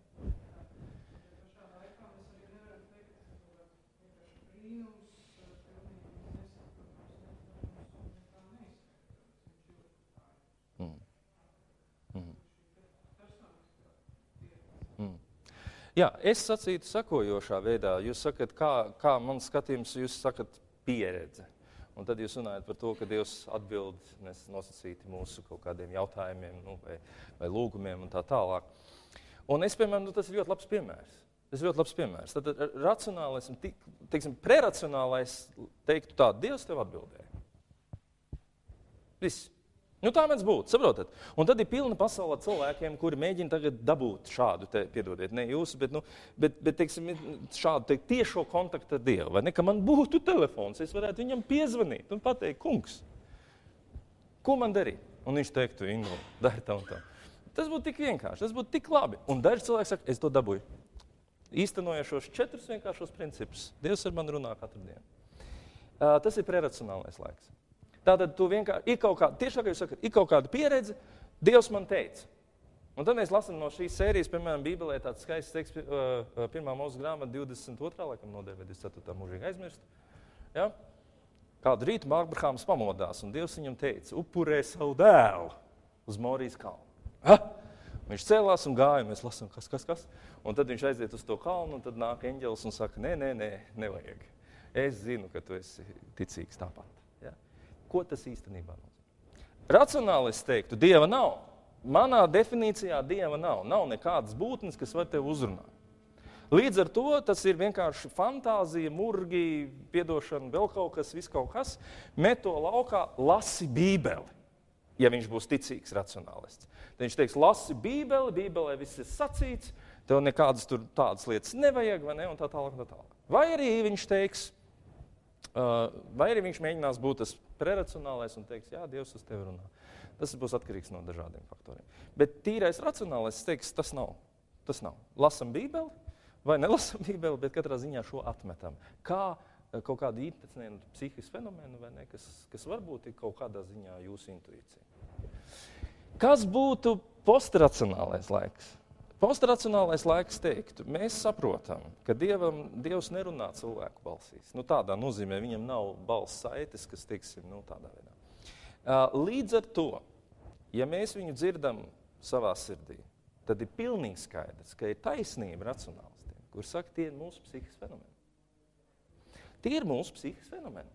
Jā, es sacītu sakojošā veidā. Jūs sakat, kā, kā man skatījums, jūs sakat pieredze. Un tad jūs runājat par to, ka Dievs atbild nosacīti mūsu kaut kādiem jautājumiem nu, vai, vai lūgumiem un tā tālāk. Un es, piemēram, nu, tas ir ļoti labs piemērs. Tas ir ļoti labs piemērs. Tad racionālais un tik, teiksim, preracionālais teiktu tā, Dievs tev atbildēja. Viss. Nu, tā mēs būtu, saprotat? Un tad ir pilna pasaulē cilvēkiem, kuri mēģina tagad dabūt šādu, te, piedodiet, ne jūs, bet, nu, bet, bet teiksim, šādu te, tiešo kontaktu ar Dievu. Vai ne, ka man būtu telefons, es varētu viņam piezvanīt un pateikt, kungs, ko man darīt? Un viņš teiktu, Ingo, dari tā un tā. Tas būtu tik vienkārši, tas būtu tik labi. Un daži cilvēki saka, es to dabūju. Īstenojušos četrus vienkāršos principus. Dievs ar mani runā katru dienu. Uh, tas ir preracionālais laiks. Tātad tu vienkārši, ir kaut kāda, tieši tā, kā jūs sakat, ir kaut kāda pieredze, Dievs man teica. Un tad mēs lasām no šīs sērijas, piemēram, Bībelē tāds skaists teksts, uh, pirmā Mūzes grāmata divdesmit otrā laikam nodaļa, vai divdesmit ceturtā mūžīgi aizmirst. Ja? Kādu rītu Abrahāms pamodās, un Dievs viņam teica, upurē savu dēlu uz Morijas kalnu. Ha? Viņš cēlās un gāja, un mēs lasām, kas, kas, kas. Un tad viņš aiziet uz to kalnu, un tad nāk eņģelis un saka, nē, nē, nē, nevajag. Es zinu, ka tu esi ticīgs tāpat. Ko tas īstenībā nozīmē? Racionāli es teiktu, Dieva nav. Manā definīcijā Dieva nav. Nav nekādas būtnes, kas var tevi uzrunāt. Līdz ar to tas ir vienkārši fantāzija, murgi, piedošana, vēl kaut kas, viss kaut kas. Met to laukā, lasi Bībeli, ja viņš būs ticīgs racionālists. Tad viņš teiks, lasi Bībeli, Bībelē viss ir sacīts, tev nekādas tur tādas lietas nevajag, vai ne, un tā tālāk, tā tālāk. Vai arī viņš teiks, Uh, vai arī viņš mēģinās būt tas preracionālais un teiks, jā, Dievs uz tevi runā. Tas būs atkarīgs no dažādiem faktoriem. Bet tīrais racionālais teiks, tas nav. Tas nav. Lasam Bībeli vai nelasam Bībeli, bet katrā ziņā šo atmetam. Kā kaut kāda īpatnēna psihisks fenomenu, vai ne, kas, kas varbūt ir kaut kādā ziņā jūsu intuīcija. Kas būtu postracionālais laiks? Postracionālais laiks teiktu, mēs saprotam, ka Dievam, Dievs nerunā cilvēku balsīs. Nu, tādā nozīmē, viņam nav balss saites, kas, teiksim, nu, tādā veidā. Līdz ar to, ja mēs viņu dzirdam savā sirdī, tad ir pilnīgi skaidrs, ka ir taisnība racionālistiem, kur saka, tie ir mūsu psihisks fenomeni. Tie ir mūsu psihisks fenomeni.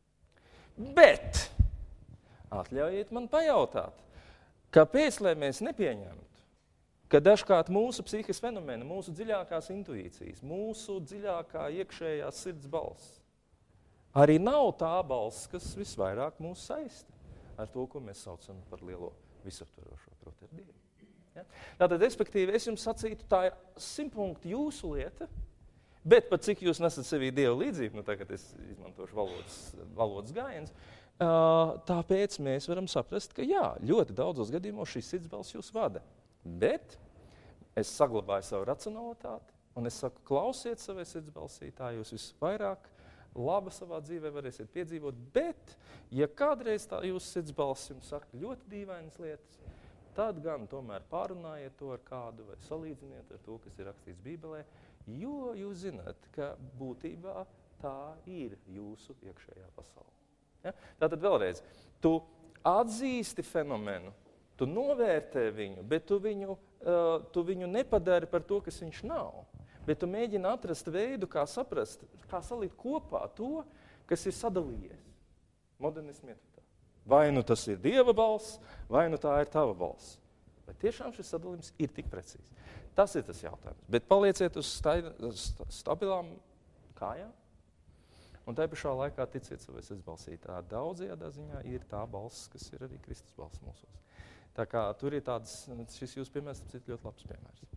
Bet, atļaujiet man pajautāt, kāpēc, lai mēs nepieņemtu, ka dažkārt mūsu psihisks fenomeni, mūsu dziļākās intuīcijas, mūsu dziļākā iekšējās sirds balss, arī nav tā balss, kas visvairāk mūs saista ar to, ko mēs saucam par lielo visaptvarošo, proti ar Dievu. Ja? Tātad, respektīvi, es jums sacītu, tā ir simtpunkti jūsu lieta, bet pat cik jūs nesat sevī Dievu līdzību, nu tagad es izmantošu valodas, valodas gājiens, uh, tāpēc mēs varam saprast, ka jā, ļoti daudzos gadījumos šis sirdsbalss jūs vada. Bet es saglabāju savu racionalitāti, un es saku, klausiet savai sirdsbalsī, tā jūs visvairāk laba savā dzīvē varēsiet piedzīvot, bet, ja kādreiz tā jūsu sirdsbalss jums saka ļoti dīvainas lietas, tad gan tomēr pārunājiet to ar kādu vai salīdziniet ar to, kas ir rakstīts Bībelē, jo jūs zināt, ka būtībā tā ir jūsu iekšējā pasaule. Ja? Tātad vēlreiz, tu atzīsti fenomenu, tu novērtē viņu, bet tu viņu, uh, tu viņu nepadari par to, kas viņš nav. Bet tu mēģini atrast veidu, kā saprast, kā salikt kopā to, kas ir sadalījies. Modernismu ietvertā. Vai nu tas ir Dieva balss, vai nu tā ir tava balss. Vai tiešām šis sadalījums ir tik precīzi? Tas ir tas jautājums. Bet palieciet uz stabilām kājām, un tai pašā laikā ticiet savai sirdsbalsī. Tā daudzajādā ziņā ir tā balss, kas ir arī Kristus balss mūsos. Tā kā tur ir tāds, šis jūs piemērs, tas ir ļoti labs piemērs.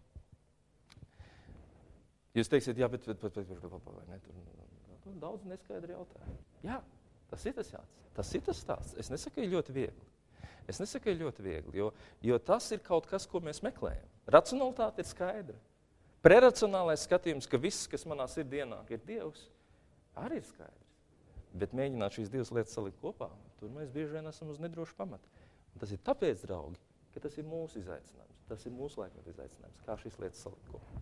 Jūs teiksiet, jā, bet, bet, bet, bet, bet, bet, bet ne, tur, tur daudz neskaidri jautājumu. Jā, tas ir tas jāts. Tas ir tas stāsts. Es nesaku, ka ļoti viegli. Es nesaku, ka ļoti viegli, jo, jo tas ir kaut kas, ko mēs meklējam. Racionalitāte ir skaidra. Preracionālais skatījums, ka viss, kas manā sirdī ienāk, ir Dievs, arī ir skaidrs. Bet mēģināt šīs divas lietas salikt kopā, tur mēs bieži vien esam uz nedrošu pamatu. Un tas ir tāpēc, draugi, ka tas ir mūsu izaicinājums. Tas ir mūsu laikmeta izaicinājums, kā šīs lietas salikt kopā.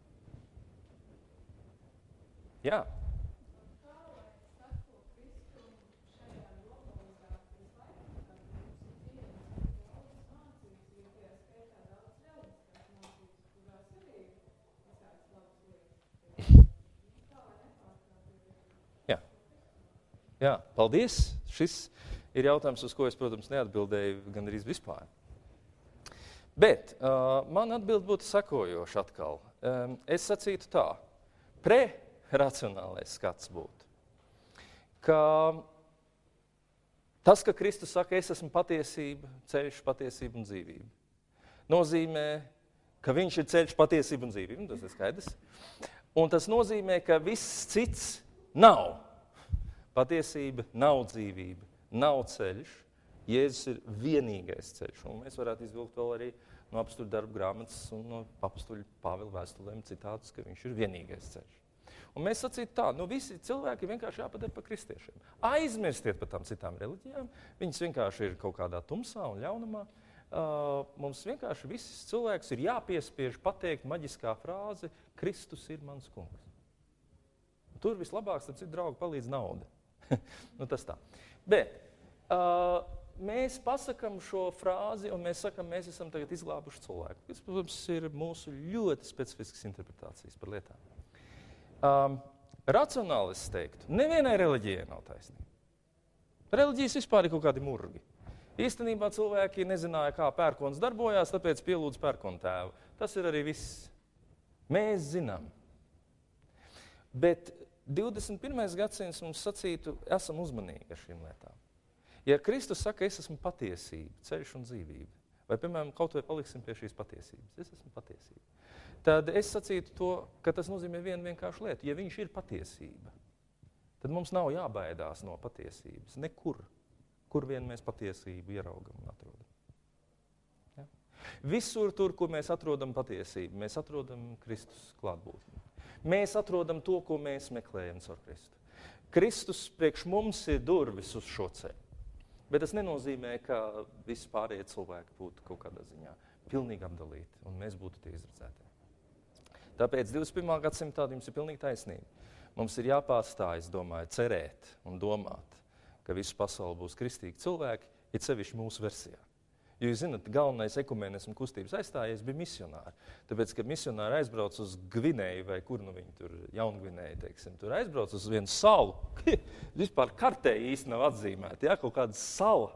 Jā. Jā. Jā, paldies. Šis ir jautājums, uz ko es, protams, neatbildēju gan arī vispār. Bet uh, man atbild būtu sekojoši atkal. Um, es sacītu tā. Pre racionālais skats būtu, ka tas, ka Kristus saka, es esmu patiesība, ceļš, patiesība un dzīvība, nozīmē, ka viņš ir ceļš, patiesība un dzīvība, tas ir skaidrs, un tas nozīmē, ka viss cits nav patiesība, nav dzīvība, nav ceļš, Jēzus ir vienīgais ceļš, un mēs varētu izvilkt vēl arī no apstuļu darba grāmatas un no apostuļu Pāvila vēstulēm citātus, ka viņš ir vienīgais ceļš. Un mēs sacītu tā, nu visi cilvēki vienkārši jāpadara par kristiešiem. Aizmirstiet par tām citām reliģijām, viņas vienkārši ir kaut kādā tumsā un ļaunumā. Uh, mums vienkārši viss cilvēks ir jāpiespiež pateikt maģiskā frāze, Kristus ir mans kungs. Un tur vislabāk, tad citu draugu palīdz nauda. Nu tas tā. Bet uh, mēs pasakam šo frāzi un mēs sakam, mēs esam tagad izglābuši cilvēku. Tas, protams, ir mūsu ļoti specifiskas interpretācijas par lietām. Um, racionālists teiktu, nevienai reliģijai nav taisnība. Reliģijas vispār ir kaut kādi murgi. Īstenībā cilvēki nezināja, kā pērkons darbojās, tāpēc pielūdz pērkonu tēvu. Tas ir arī viss. Mēs zinām. Bet divdesmit pirmais gadsimts mums sacītu, esam uzmanīgi ar šīm lietām. Ja Kristus saka, es esmu patiesība, ceļš un dzīvība, vai, piemēram, kaut vai paliksim pie šīs patiesības, es esmu patiesība, tad es sacītu to, ka tas nozīmē vienu vienkāršu lietu. Ja viņš ir patiesība, tad mums nav jābaidās no patiesības. Nekur, kur vien mēs patiesību ieraugam un atrodam. Ja? Visur tur, kur mēs atrodam patiesību, mēs atrodam Kristus klātbūtni. Mēs atrodam to, ko mēs meklējam caur Kristu. Kristus priekš mums ir durvis uz šo ceļu. Bet tas nenozīmē, ka visi pārējie cilvēki būtu kaut kādā ziņā pilnīgi apdalīti, un mēs būtu tie izredzētie. Tāpēc divdesmit pirmā gadsimtā jums ir pilnīgi taisnība. Mums ir jāpārstāj, es domāju, cerēt un domāt, ka visu pasauli būs kristīgi cilvēki, ir sevišķi mūsu versijā. Jo, jūs zināt, galvenais ekumenismu kustības aizstājies bija misionāri. Tāpēc, kad misionāri aizbrauc uz Gvinēju, vai kur nu viņi tur, Jaungvinēju, teiksim, tur aizbrauc uz vienu salu, vispār kartē īsti nav atzīmēta, jā, kaut kāda sala.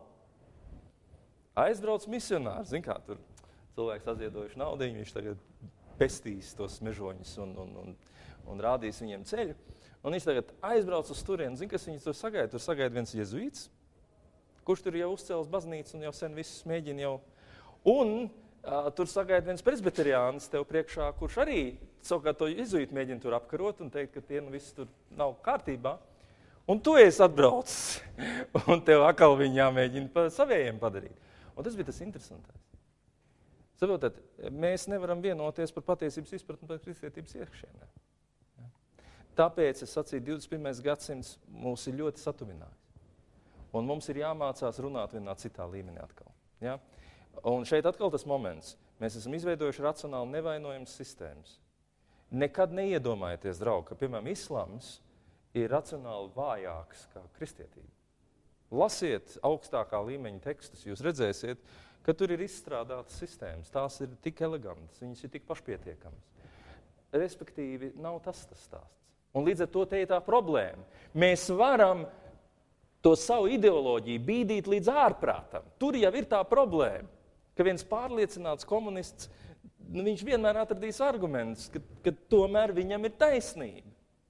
Aizbrauc misionāri, zin kā, tur cilvēks atziedojuši naudiņu, viņš tagad pestīs tos mežoņus un, un, un, un rādīs viņiem ceļu. Un viņš tagad aizbrauc uz turienu, zin, kas viņi tur sagaida? Tur sagaida viens jezuīts, kurš tur jau uzcēlis baznīcu un jau sen visus mēģina jau. Un uh, tur sagaida viens presbiteriānis tev priekšā, kurš arī savukārt to jezuītu mēģina tur apkarot un teikt, ka tie nu viss tur nav kārtībā. Un tu esi atbraucis, un tev atkal viņi jāmēģina pa savējiem padarīt. Un tas bija tas interesantais. Saprotat, mēs nevaram vienoties par patiesības izpratni par kristietības iekšienē. Tāpēc, es sacīju, divdesmit pirmais gadsimts mūs ir ļoti satuvinājis. Un mums ir jāmācās runāt vienā citā līmenī atkal. Ja? Un šeit atkal tas moments. Mēs esam izveidojuši racionāli nevainojamas sistēmas. Nekad neiedomājieties, draugi, ka, piemēram, islams ir racionāli vājāks kā kristietība. Lasiet augstākā līmeņa tekstus, jūs redzēsiet, ka tur ir izstrādātas sistēmas. Tās ir tik elegantas, viņas ir tik pašpietiekamas. Respektīvi, nav tas tas stāsts. Un līdz ar to te ir tā problēma. Mēs varam to savu ideoloģiju bīdīt līdz ārprātam. Tur jau ir tā problēma, ka viens pārliecināts komunists, nu, viņš vienmēr atradīs argumentus, ka, ka tomēr viņam ir taisnība.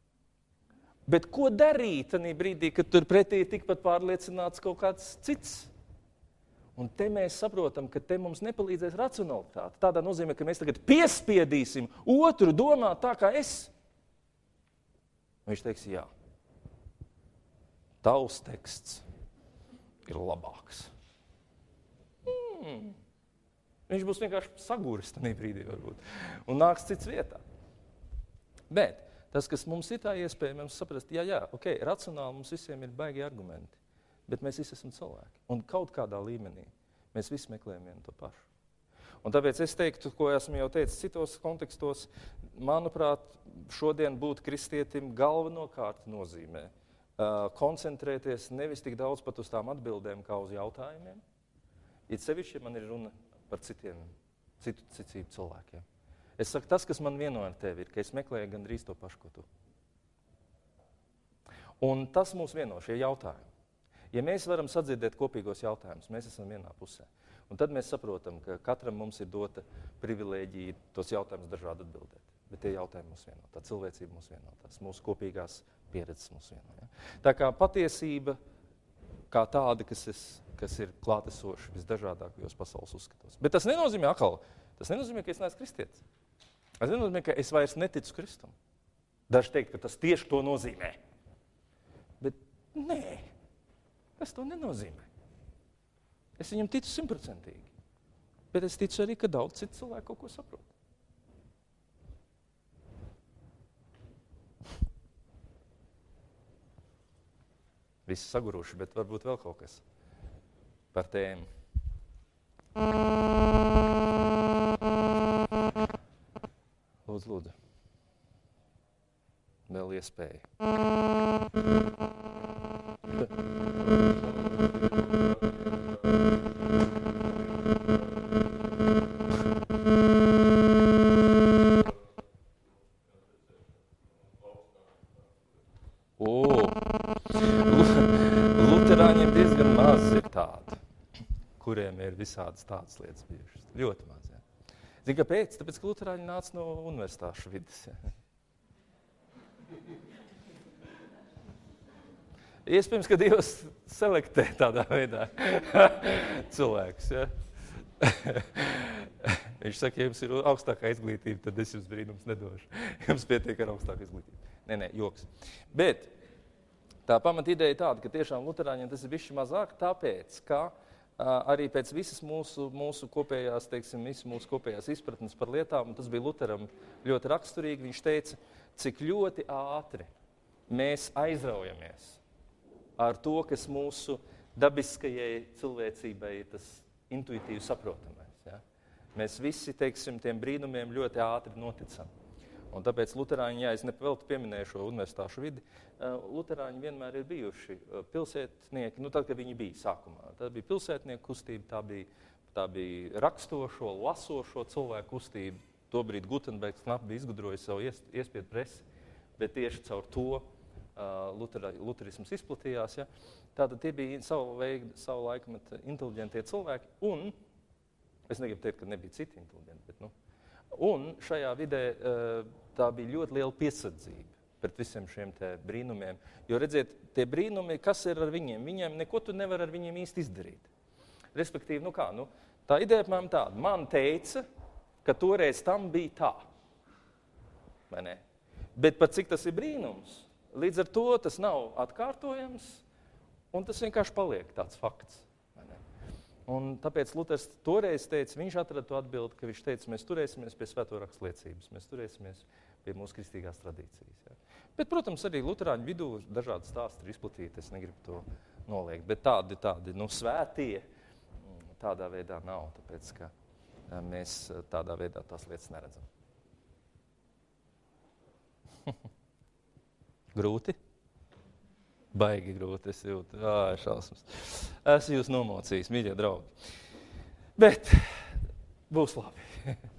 Bet ko darīt tanī brīdī, kad tur pretī ir tikpat pārliecināts kaut kāds cits? Un te mēs saprotam, ka te mums nepalīdzēs racionalitāte. Tādā nozīmē, ka mēs tagad piespiedīsim otru domāt tā kā es. Un viņš teiks, jā. Tavs teksts ir labāks. Hmm. Viņš būs vienkārši saguris tanī brīdī varbūt. Un nāks cits vietā. Bet tas, kas mums ir tā iespēja, mums saprast, jā, jā, ok, racionāli mums visiem ir baigi argumenti, bet mēs visi esam cilvēki. Un kaut kādā līmenī mēs visi meklējam vienu to pašu. Un tāpēc es teiktu, ko esmu jau teicis citos kontekstos, manuprāt, šodien būt kristietim galvenokārt nozīmē Uh, koncentrēties nevis tik daudz pat uz tām atbildēm, kā uz jautājumiem. It sevišķi, ja man ir runa par citiem, citu ticību cilvēkiem. Es saku, tas, kas man vieno ar tevi, ir, ka es meklēju gandrīz to pašu, ko tu. Un tas mūs vieno, šie jautājumi. Ja mēs varam sadzirdēt kopīgos jautājumus, mēs esam vienā pusē. Un tad mēs saprotam, ka katram mums ir dota privilēģija tos jautājumus dažādi atbildēt. Bet tie jautājumi mūs vieno, tā cilvēcība mūs vieno, tās mūsu kopīgās pieredzes mūs vieno. Ja? Tā kā patiesība, kā tāda, kas, es, kas ir klātesoša visdažādākajos pasaules uzskatos. Bet tas nenozīmē atkal, tas nenozīmē, ka es neesmu kristietis. Tas nenozīmē, ka es vairs neticu Kristum. Daži teikt, ka tas tieši to nozīmē. Bet nē, tas to nenozīmē. Es viņam ticu simtprocentīgi. Bet es ticu arī, ka daudz citu cilvēku kaut ko saprot. Visi saguruši, bet varbūt vēl kaut kas par tēmu. Lūdzu, lūdzu. Vēl iespēja. Luterāņiem diezgan maz ir tādi, kuriem ir visādas tādas lietas bijušas. Ļoti maz, jā. Zini, kāpēc? Tāpēc, ka luterāņi nāca no universitāšu vidas. Jā. Iespējams, ka Dievs selektē tādā veidā cilvēkus, jā. Viņš saka, ja jums ir augstākā izglītība, tad es jums brīnums nedošu. Jums pietiek ar augstāku izglītību. Nē, nē, joks. Bet tā pamata ideja ir tāda, ka tiešām luterāņiem tas ir bišķi mazāk, tāpēc, ka uh, arī pēc visas mūsu, mūsu kopējās, teiksim, visas mūsu kopējās izpratnes par lietām, un tas bija Luteram ļoti raksturīgi, viņš teica, cik ļoti ātri mēs aizraujamies ar to, kas mūsu dabiskajai cilvēcībai ir tas intuitīvi saprotamais. Ja? Mēs visi, teiksim, tiem brīnumiem ļoti ātri noticam. Un tāpēc luterāņi, jā, es nepaveltu pieminēju šo universitāšu vidi, luterāņi vienmēr ir bijuši pilsētnieki, nu tad, kad viņi bija sākumā. Tad bija pilsētnieku kustība, tā bija, tā bija rakstošo, lasošo cilvēku kustība. Tobrīd Gutenbergs knapi bija izgudrojis savu ies, iespiedu presi, bet tieši caur to uh, lutera, luterisms izplatījās. Ja? Tātad tie bija savu, veidu, savu laikmetu inteliģentie cilvēki, un es negribu teikt, ka nebija citi inteliģenti, bet nu, un šajā vidē uh, tā bija ļoti liela piesardzība pret visiem šiem te brīnumiem. Jo redziet, tie brīnumi, kas ir ar viņiem? Viņiem neko tu nevar ar viņiem īsti izdarīt. Respektīvi, nu kā, nu, tā ideja apmēram tāda. Man teica, ka toreiz tam bija tā. Vai ne? Bet pat cik tas ir brīnums, līdz ar to tas nav atkārtojams, un tas vienkārši paliek tāds fakts. Vai ne? Un tāpēc Luters toreiz teica, viņš atrada to atbildi, ka viņš teica, mēs turēsimies pie svēto rakstu liecības, mēs turēsimies pie mūsu kristīgās tradīcijas. Ja. Bet, protams, arī luterāņu vidū dažādi stāsti ir izplatīti, es negribu to noliegt, bet tādi, tādi, nu, svētie tādā veidā nav, tāpēc, ka mēs tādā veidā tās lietas neredzam. Grūti? Baigi grūti, es jūtu. Ā, šausmas. Es jūs nomocījis, mīļie draugi. Bet būs labi.